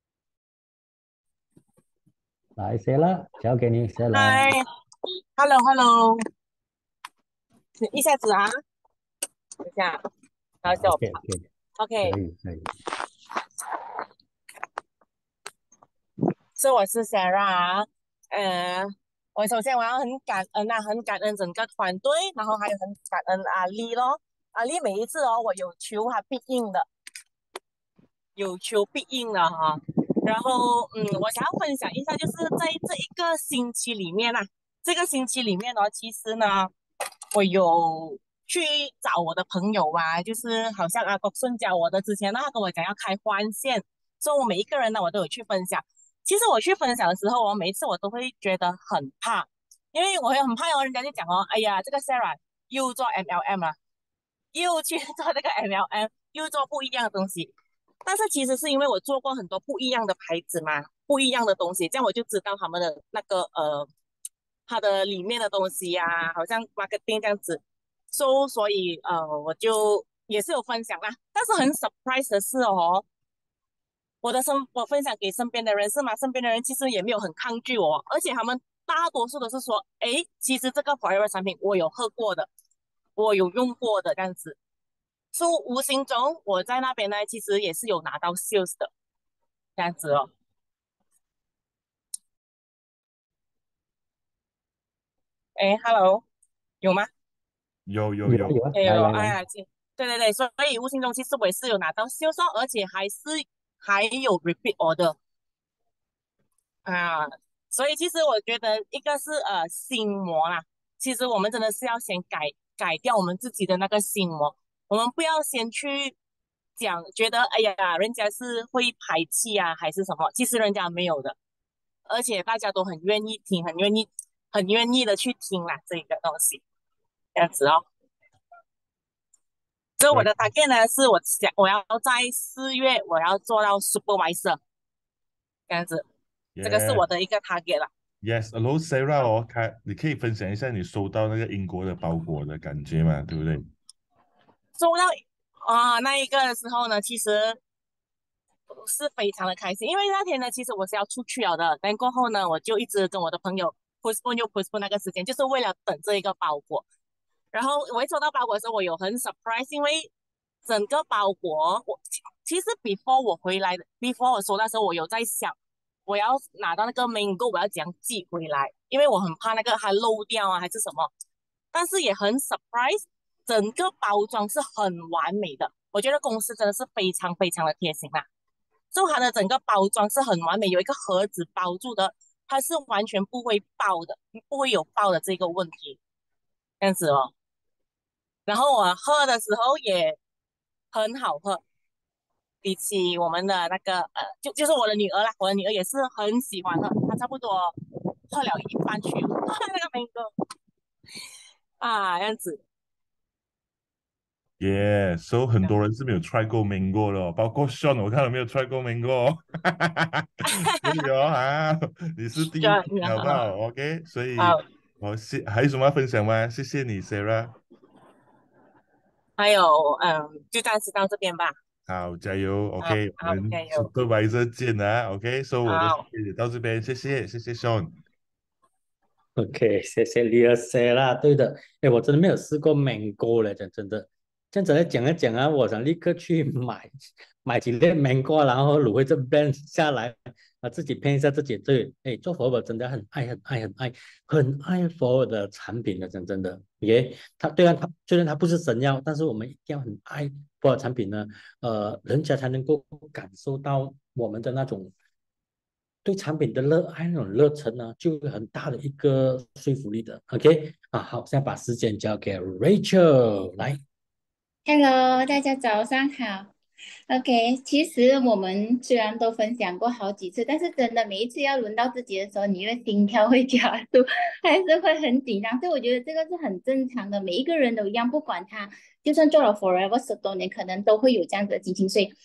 来谁了？交给你谁了嗨，hello hello，一下子啊，等一下，然后叫我 ？OK 跑 OK， ，OK， 可以可以。 所以我是 Sarah，呃，我首先我要很感恩啊，很感恩整个团队，然后还有很感恩阿丽咯，阿丽每一次哦，我有求她必应的，有求必应的哈。然后嗯，我想要分享一下，就是在这一个星期里面啊，这个星期里面呢，其实呢，我有去找我的朋友啊，就是好像阿国顺教我的之前呢，他跟我讲要开欢线，所以我每一个人呢，我都有去分享。其实我去分享的时候，我每一次我都会觉得很怕，因为我会很怕哦，人家就讲哦，哎呀，这个 Sarah 又做 M L M 了，又去做这个 M L M，又做不一样的东西。但是其实是因为我做过很多不一样的牌子嘛，不一样的东西，这样我就知道他们的那个呃，它的里面的东西呀、啊，好像 marketing 这样子。so 所以呃，我就也是有分享啦。但是很 surprise 的是哦，我的身我分享给身边的人是吗？身边的人其实也没有很抗拒我，而且他们大多数都是说，诶，其实这个 Forever 产品我有喝过的，我有用过的这样子。所以无形中我在那边呢，其实也是有拿到 sales 的这样子哦。诶 h e l l o 有吗？ 有有有， 有啊有啊， 哎呦， 来来来， 哎呀，这对对对，所以无形中其实我也是有拿到销售，而且还是还有 repeat order 啊，所以其实我觉得一个是呃心魔啦，其实我们真的是要先改改掉我们自己的那个心魔，我们不要先去讲觉得哎呀人家是会排斥啊还是什么，其实人家没有的，而且大家都很愿意听，很愿意很愿意的去听啦这个东西，这样子哦。所以我对的 target 呢，是我想我要在四月我要做到 supervisor 这样子，这个是我的一个 target 啦。 ，Yes，Hello Sarah 哦，开，你可以分享一下你收到那个英国的包裹的感觉嘛，对不对？ 收到啊、呃、那一个的时候呢，其实是非常的开心，因为那天呢，其实我是要出去了的，但过后呢，我就一直跟我的朋友 postpone 又 postpone 那个时间，就是为了等这一个包裹。然后我一收到包裹的时候，我有很 surprise，因为整个包裹我其实 before 我回来的 before 我收到的时候，我有在想，我要拿到那个 mango，我要怎样寄回来，因为我很怕那个它漏掉啊还是什么。但是也很 surprise，整个包装是很完美的，我觉得公司真的是非常非常的贴心啦。就它的整个包装是很完美，有一个盒子包住的，它是完全不会爆的，不会有爆的这个问题，这样子哦。然后我喝的时候也很好喝，比起我们的那个呃，就就是我的女儿啦，我的女儿也是很喜欢喝，她差不多喝了一半去了那个 mango 啊，这样子。 Yeah，so 很多人是没有 try 过 mango 的哦，包括 Sean，我看到没有 try 过 mango，哦所以哦啊，你是第一批，好不好？OK，所以啊， 我谢还有什么要分享吗？谢谢你，Sarah。 还有嗯，就暂时到这边吧。 好，加油好 ，OK，我好， 们加油 supervisor 见啊，OK，so 我的好。 也到这边，谢谢，谢谢 Sean。 OK，谢谢你的 s 啦。对的，哎，我真的没有试过 mango 嘞，讲真的。这样子来讲一讲啊，我想立刻去买买几粒 mango，然后卤回这 blend 下来，啊，自己配一下自己对。哎，做佛我真的很爱很爱很爱很爱佛我的产品的，讲真的。OK，它虽然它虽然它不是神药，但是我们一定要很爱佛的产品呢，呃，人家才能够感受到我们的那种。对产品的热爱那种热忱呢，就有很大的一个说服力的。OK 啊，好，现在把时间交给 Rachel 来。 Hello，大家早上好。OK，其实我们虽然都分享过好几次，但是真的每一次要轮到自己的时候，你的心跳会加速，还是会很紧张。所以我觉得这个是很正常的，每一个人都一样，不管他就算做了 forever 十多年，可能都会有这样子的心情。所以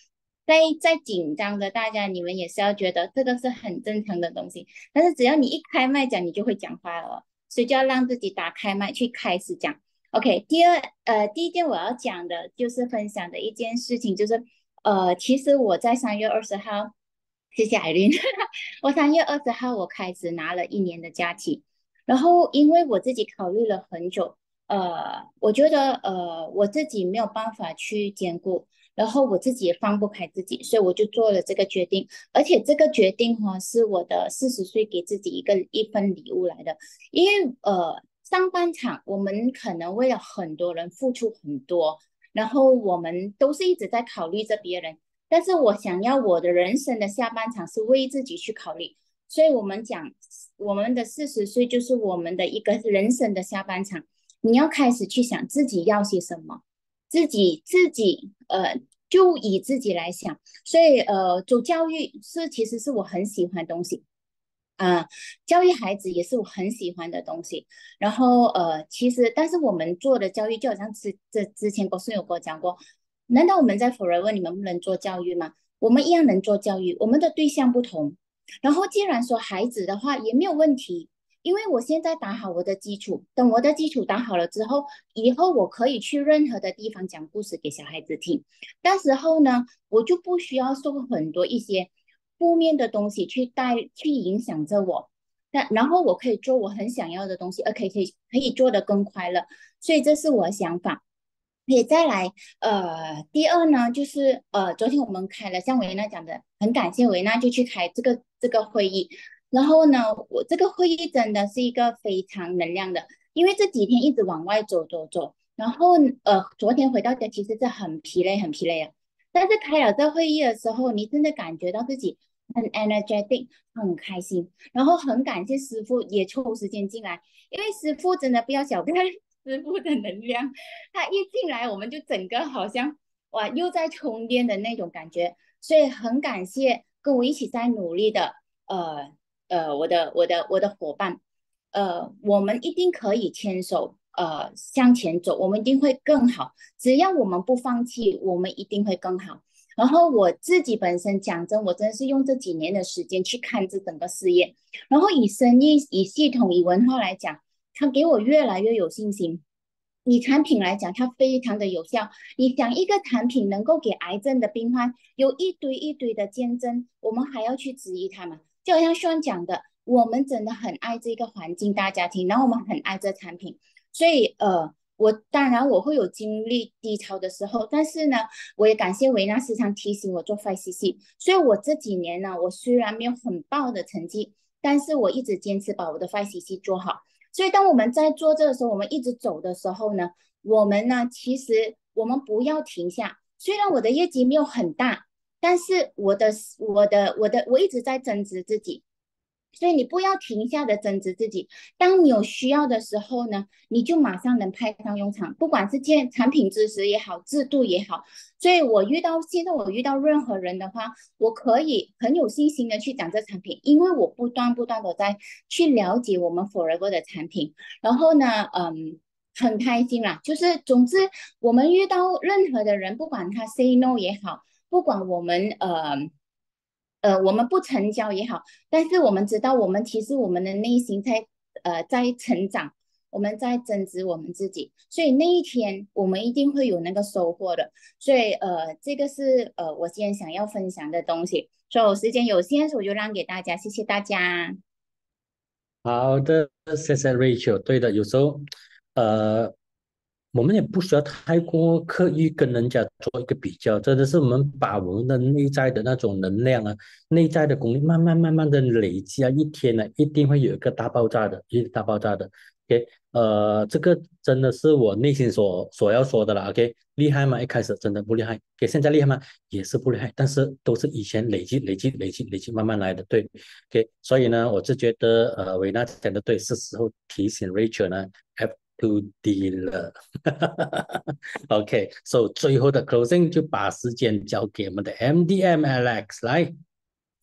在在紧张的大家，你们也是要觉得这个是很正常的东西。但是只要你一开麦讲，你就会讲话了，所以就要让自己打开麦去开始讲。OK，第二呃，第一件我要讲的就是分享的一件事情，就是呃，其实我在三月二十号，谢谢海琳，我三月二十号我开始拿了一年的假期，然后因为我自己考虑了很久，呃，我觉得呃我自己没有办法去兼顾。然后我自己也放不开自己，所以我就做了这个决定，而且这个决定哈、哦、是我的四十岁给自己一个一份礼物来的，因为呃上半场我们可能为了很多人付出很多，然后我们都是一直在考虑着别人，但是我想要我的人生的下半场是为自己去考虑，所以我们讲我们的四十岁就是我们的一个人生的下半场，你要开始去想自己要些什么。自己自己呃，就以自己来想，所以呃，做教育是其实是我很喜欢的东西啊、呃，教育孩子也是我很喜欢的东西。然后呃，其实但是我们做的教育就好像之这之前国顺有跟我讲过，难道我们在 Forever 你们不能做教育吗？我们一样能做教育，我们的对象不同。然后既然说孩子的话也没有问题。因为我现在打好我的基础，等我的基础打好了之后，以后我可以去任何的地方讲故事给小孩子听。到时候呢，我就不需要受很多一些负面的东西去带去影响着我。那然后我可以做我很想要的东西，而可以可以可以做得更快乐。所以这是我的想法。也再来，呃，第二呢，就是呃，昨天我们开了，像维娜讲的，很感谢维娜就去开这个这个会议。然后呢，我这个会议真的是一个非常能量的，因为这几天一直往外走走走，然后呃，昨天回到家其实是很疲累很疲累啊。但是开了这会议的时候，你真的感觉到自己很 energetic，很开心，然后很感谢师傅也抽时间进来，因为师傅真的不要小看师傅的能量，他一进来我们就整个好像哇又在充电的那种感觉，所以很感谢跟我一起在努力的呃。呃，我的我的我的伙伴，呃，我们一定可以牵手呃向前走，我们一定会更好。只要我们不放弃，我们一定会更好。然后我自己本身讲真，我真的是用这几年的时间去看这整个事业，然后以生意、以系统、以文化来讲，它给我越来越有信心。以产品来讲，它非常的有效。你想一个产品能够给癌症的病患有一堆一堆的见证，我们还要去质疑它吗？就好像Sean讲的，我们真的很爱这个环境大家庭，然后我们很爱这产品，所以呃，我当然我会有经历低潮的时候，但是呢，我也感谢维纳时常提醒我做 five C C， 所以我这几年呢，我虽然没有很棒的成绩，但是我一直坚持把我的 five C C 做好。所以当我们在做这个时候，我们一直走的时候呢，我们呢，其实我们不要停下。虽然我的业绩没有很大，但是我的我的我的我一直在增值自己，所以你不要停下的增值自己。当你有需要的时候呢，你就马上能派上用场，不管是建产品知识也好，制度也好。所以我遇到现在我遇到任何人的话，我可以很有信心的去讲这产品，因为我不断不断的在去了解我们 Forever 的产品。然后呢，嗯。很开心啦，就是总之我们遇到任何的人，不管他 say no 也好，不管我们呃呃我们不成交也好，但是我们知道我们其实我们的内心在呃在成长，我们在增值我们自己，所以那一天我们一定会有那个收获的。所以呃这个是呃我今天想要分享的东西，所以我时间有限，所以我就让给大家，谢谢大家。 好的，谢谢 Rachel。对的，有时候，呃，我们也不需要太过刻意跟人家做一个比较，真的是我们把我们的内在的那种能量啊，内在的功力慢慢慢慢的累积啊，一天呢一定会有一个大爆炸的，一个大爆炸的。OK，呃，这个真的是我内心所所要说的了。OK，厉害吗？一开始真的不厉害，给现在厉害吗？也是不厉害，但是都是以前累积、累积、累积、累积慢慢来的。对，OK，所以呢，我就觉得呃，维娜讲的对，是时候提醒 Rachel 呢 ，F to D 了。OK，so 最后的 closing 就把时间交给我们的 M D M Alex 来。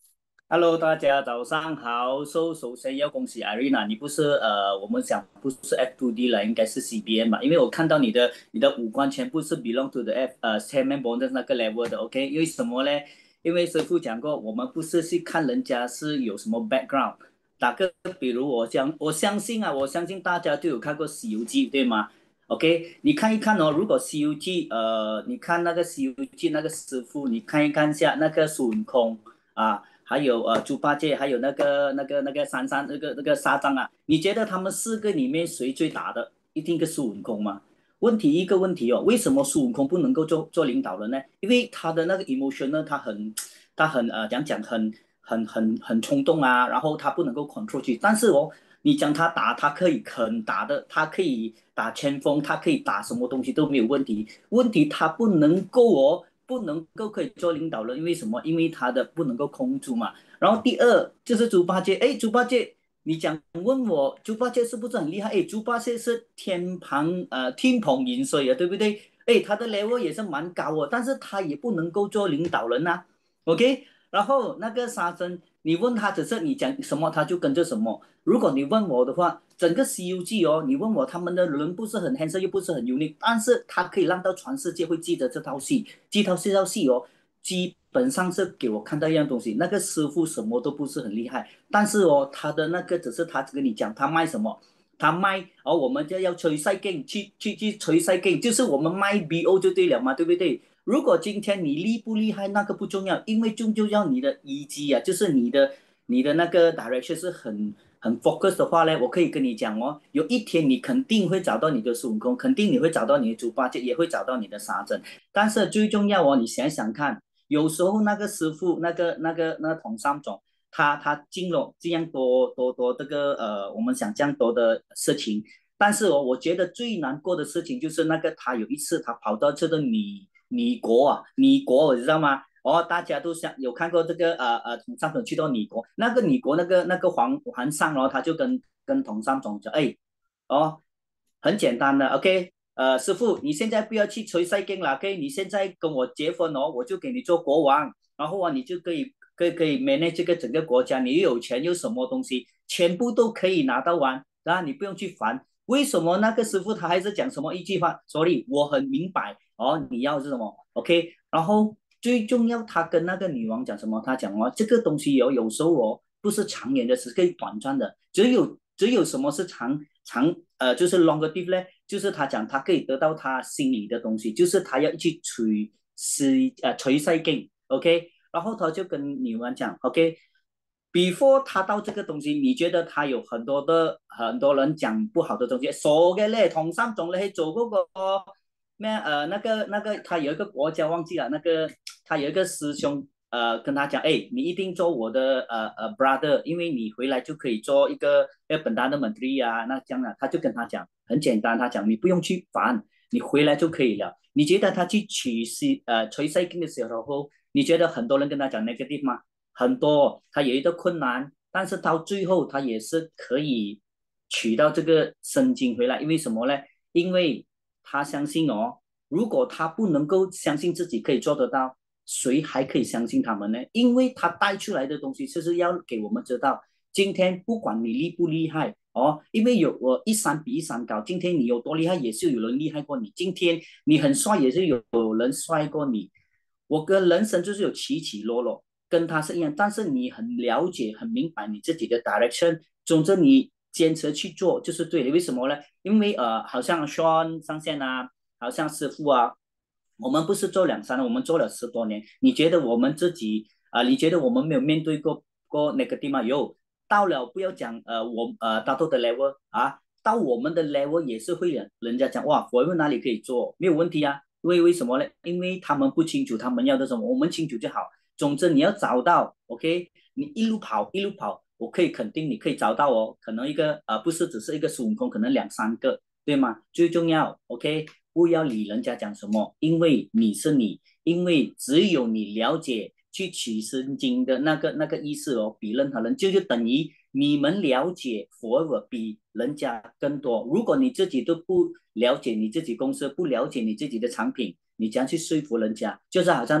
Hello，大家早上好。So，首先要恭喜 Irina，你不是呃，我们想不是 F 二 D 了，应该是 C B N 吧？因为我看到你的你的五官全部是 belong to the F 呃 Chairman bonus 那个 level 的，OK？因为什么呢？因为师傅讲过，我们不是去看人家是有什么 background。打个比如我讲，我相信啊，我相信大家都有看过《西游记》，对吗？OK，你看一看哦，如果《西游记》呃，你看那个《西游记》那个师傅，你看一看下那个孙悟空啊。还有呃猪八戒，还有那个那个那个三三那个那个沙藏啊，你觉得他们四个里面谁最打的？一定是孙悟空吗？问题一个问题哦，为什么孙悟空不能够做做领导人呢？因为他的那个 emotion 呢，他很他很呃讲讲很很很很冲动啊，然后他不能够 control 去。但是哦，你讲他打，他可以肯打的，他可以打前锋，他可以打什么东西都没有问题。问题他不能够哦。不能够可以做领导人，因为什么？因为他的不能够控制嘛。然后第二就是猪八戒，哎，猪八戒，你讲问我猪八戒是不是很厉害？哎，猪八戒是天旁呃天蓬饮水啊，对不对？哎，他的 level 也是蛮高哦，但是他也不能够做领导人呐、啊。OK，然后那个沙僧，你问他只是你讲什么他就跟着什么。如果你问我的话，整个《西游记》哦，你问我他们的人不是很 handsome，又不是很 unique，但是他可以让到全世界会记得这套戏，这套这套戏哦，基本上是给我看到一样东西，那个师傅什么都不是很厉害，但是哦，他的那个只是他跟你讲他卖什么。他卖哦，我们就要吹晒劲，去去去吹晒劲，就是我们卖 B O 就对了嘛，对不对？如果今天你厉不厉害，那个不重要，因为终究要你的依基啊，就是你的你的那个 direction 是很很 focus 的话呢，我可以跟你讲哦，有一天你肯定会找到你的孙悟空，肯定你会找到你的猪八戒，也会找到你的沙僧。但是最重要哦，你想想看，有时候那个师傅，那个那个那个唐三藏，他他进了这样多多多这个呃，我们想这样多的事情，但是哦，我觉得最难过的事情就是那个他有一次他跑到这个女女国啊，女国你知道吗？哦，大家都想有看过这个呃呃，唐三藏去到女国，那个女国那个那个皇皇上哦，他就跟跟唐三藏讲，哎，哦，很简单的，OK，呃，师傅，你现在不要去吹赛经了，OK，你现在跟我结婚哦，我就给你做国王，然后啊，你就可以可以可以 manage 这个整个国家，你又有钱又什么东西，全部都可以拿到完，然后你不用去烦。为什么那个师傅他还是讲什么一句话？所以我很明白哦，你要是什么 OK，然后最重要，他跟那个女王讲什么？他讲哦，这个东西有有时候哦不是长远的，是可以短暂的，只有只有什么是长长呃就是 longer life 呢？就是他讲他可以得到他心里的东西，就是他要去吹是呃吹晒劲 OK，然后他就跟女王讲 OK。Before 他到这个东西，你觉得他有很多的很多人讲不好的东西，傻嘅咧，唐三藏咧做嗰個咩呃那个那个他有一个国家忘记了，那个他有一个师兄呃跟他讲，哎，你一定做我的呃呃 brother，因为你回来就可以做一个要本单的 menteri 啊，那这样啊，他就跟他讲很简单，他讲你不用去烦，你回来就可以了。你觉得他去取西呃垂赛经的时候，你觉得很多人跟他讲 negative 吗？很多，他有一个困难，但是到最后他也是可以取到这个生金回来，因为什么呢？因为他相信哦，如果他不能够相信自己可以做得到，谁还可以相信他们呢？因为他带出来的东西就是要给我们知道，今天不管你厉不厉害哦，因为有我一山比一山高，今天你有多厉害，也是有人厉害过你；今天你很帅，也是有人帅过你。我跟人生就是有起起落落。跟他是一样，但是你很了解、很明白你自己的 direction，总之你坚持去做就是对的。为什么呢？因为呃，好像 Sean 上线啊，好像师傅啊，我们不是做两三年，我们做了十多年。你觉得我们自己啊、呃，你觉得我们没有面对过过那个地方？有，到了不要讲呃，我呃达到的 level 啊，到我们的 level 也是会人人家讲哇，我们哪里可以做，没有问题啊。因为为什么呢？因为他们不清楚他们要的什么，我们清楚就好。总之你要找到 ，OK， 你一路跑一路跑，我可以肯定你可以找到哦。可能一个呃不是只是一个孙悟空，可能两三个，对吗？最重要 ，OK， 不要理人家讲什么，因为你是你，因为只有你了解去取生经的那个那个意思哦，比任何人就就等于你们了解 forever 比人家更多。如果你自己都不了解你自己公司，不了解你自己的产品，你怎样去说服人家？就是好像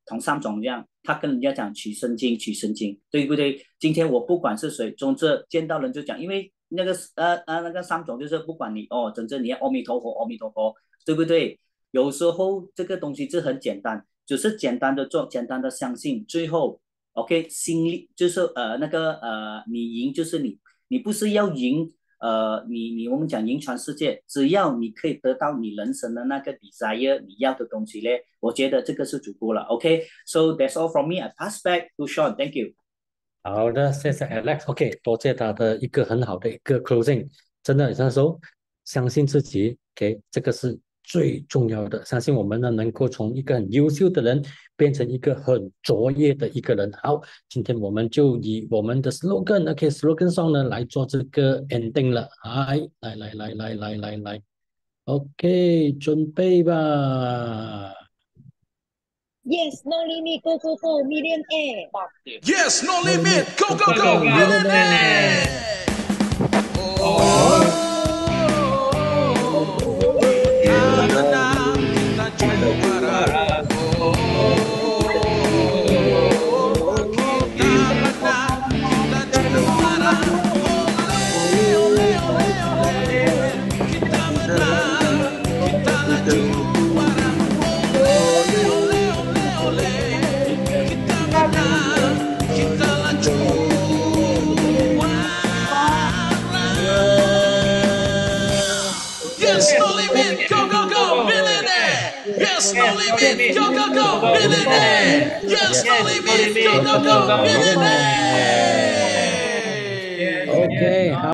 同三种一样，他跟人家讲取神经，取神经，对不对？今天我不管是谁，总之见到人就讲，因为那个呃呃那个三种就是不管你哦，总之你要阿弥陀佛，阿弥陀佛，对不对？有时候这个东西是很简单，只是简单的做，简单的相信，最后 OK 心力就是呃那个呃你赢就是你，你不是要赢。呃，你你我们讲赢全世界，只要你可以得到你人生的那个 desire 你要的东西嘞，我觉得这个是足够了。OK，so、okay? that's all from me. I pass back to Sean. Thank you. 好的，谢谢 Alex。OK， 多谢他的一个很好的一个 closing。真的，那时候相信自己 ，OK， 这个是最重要的。相信我们呢，能够从一个很优秀的人变成一个很卓越的一个人。好，今天我们就以我们的 slogan，OK，slogan、okay, song 呢来做这个 ending 了。来，来来来来来来来 ，OK， 准备吧。 Yes, no limit, go go go, millionaire. Yes, no limit, go go go, millionaire. Oh. Yes, no limit, go go go, millionaire. Yes, no limit, go go go, millionaire. Yes, no limit, go go go, millionaire. OK，好。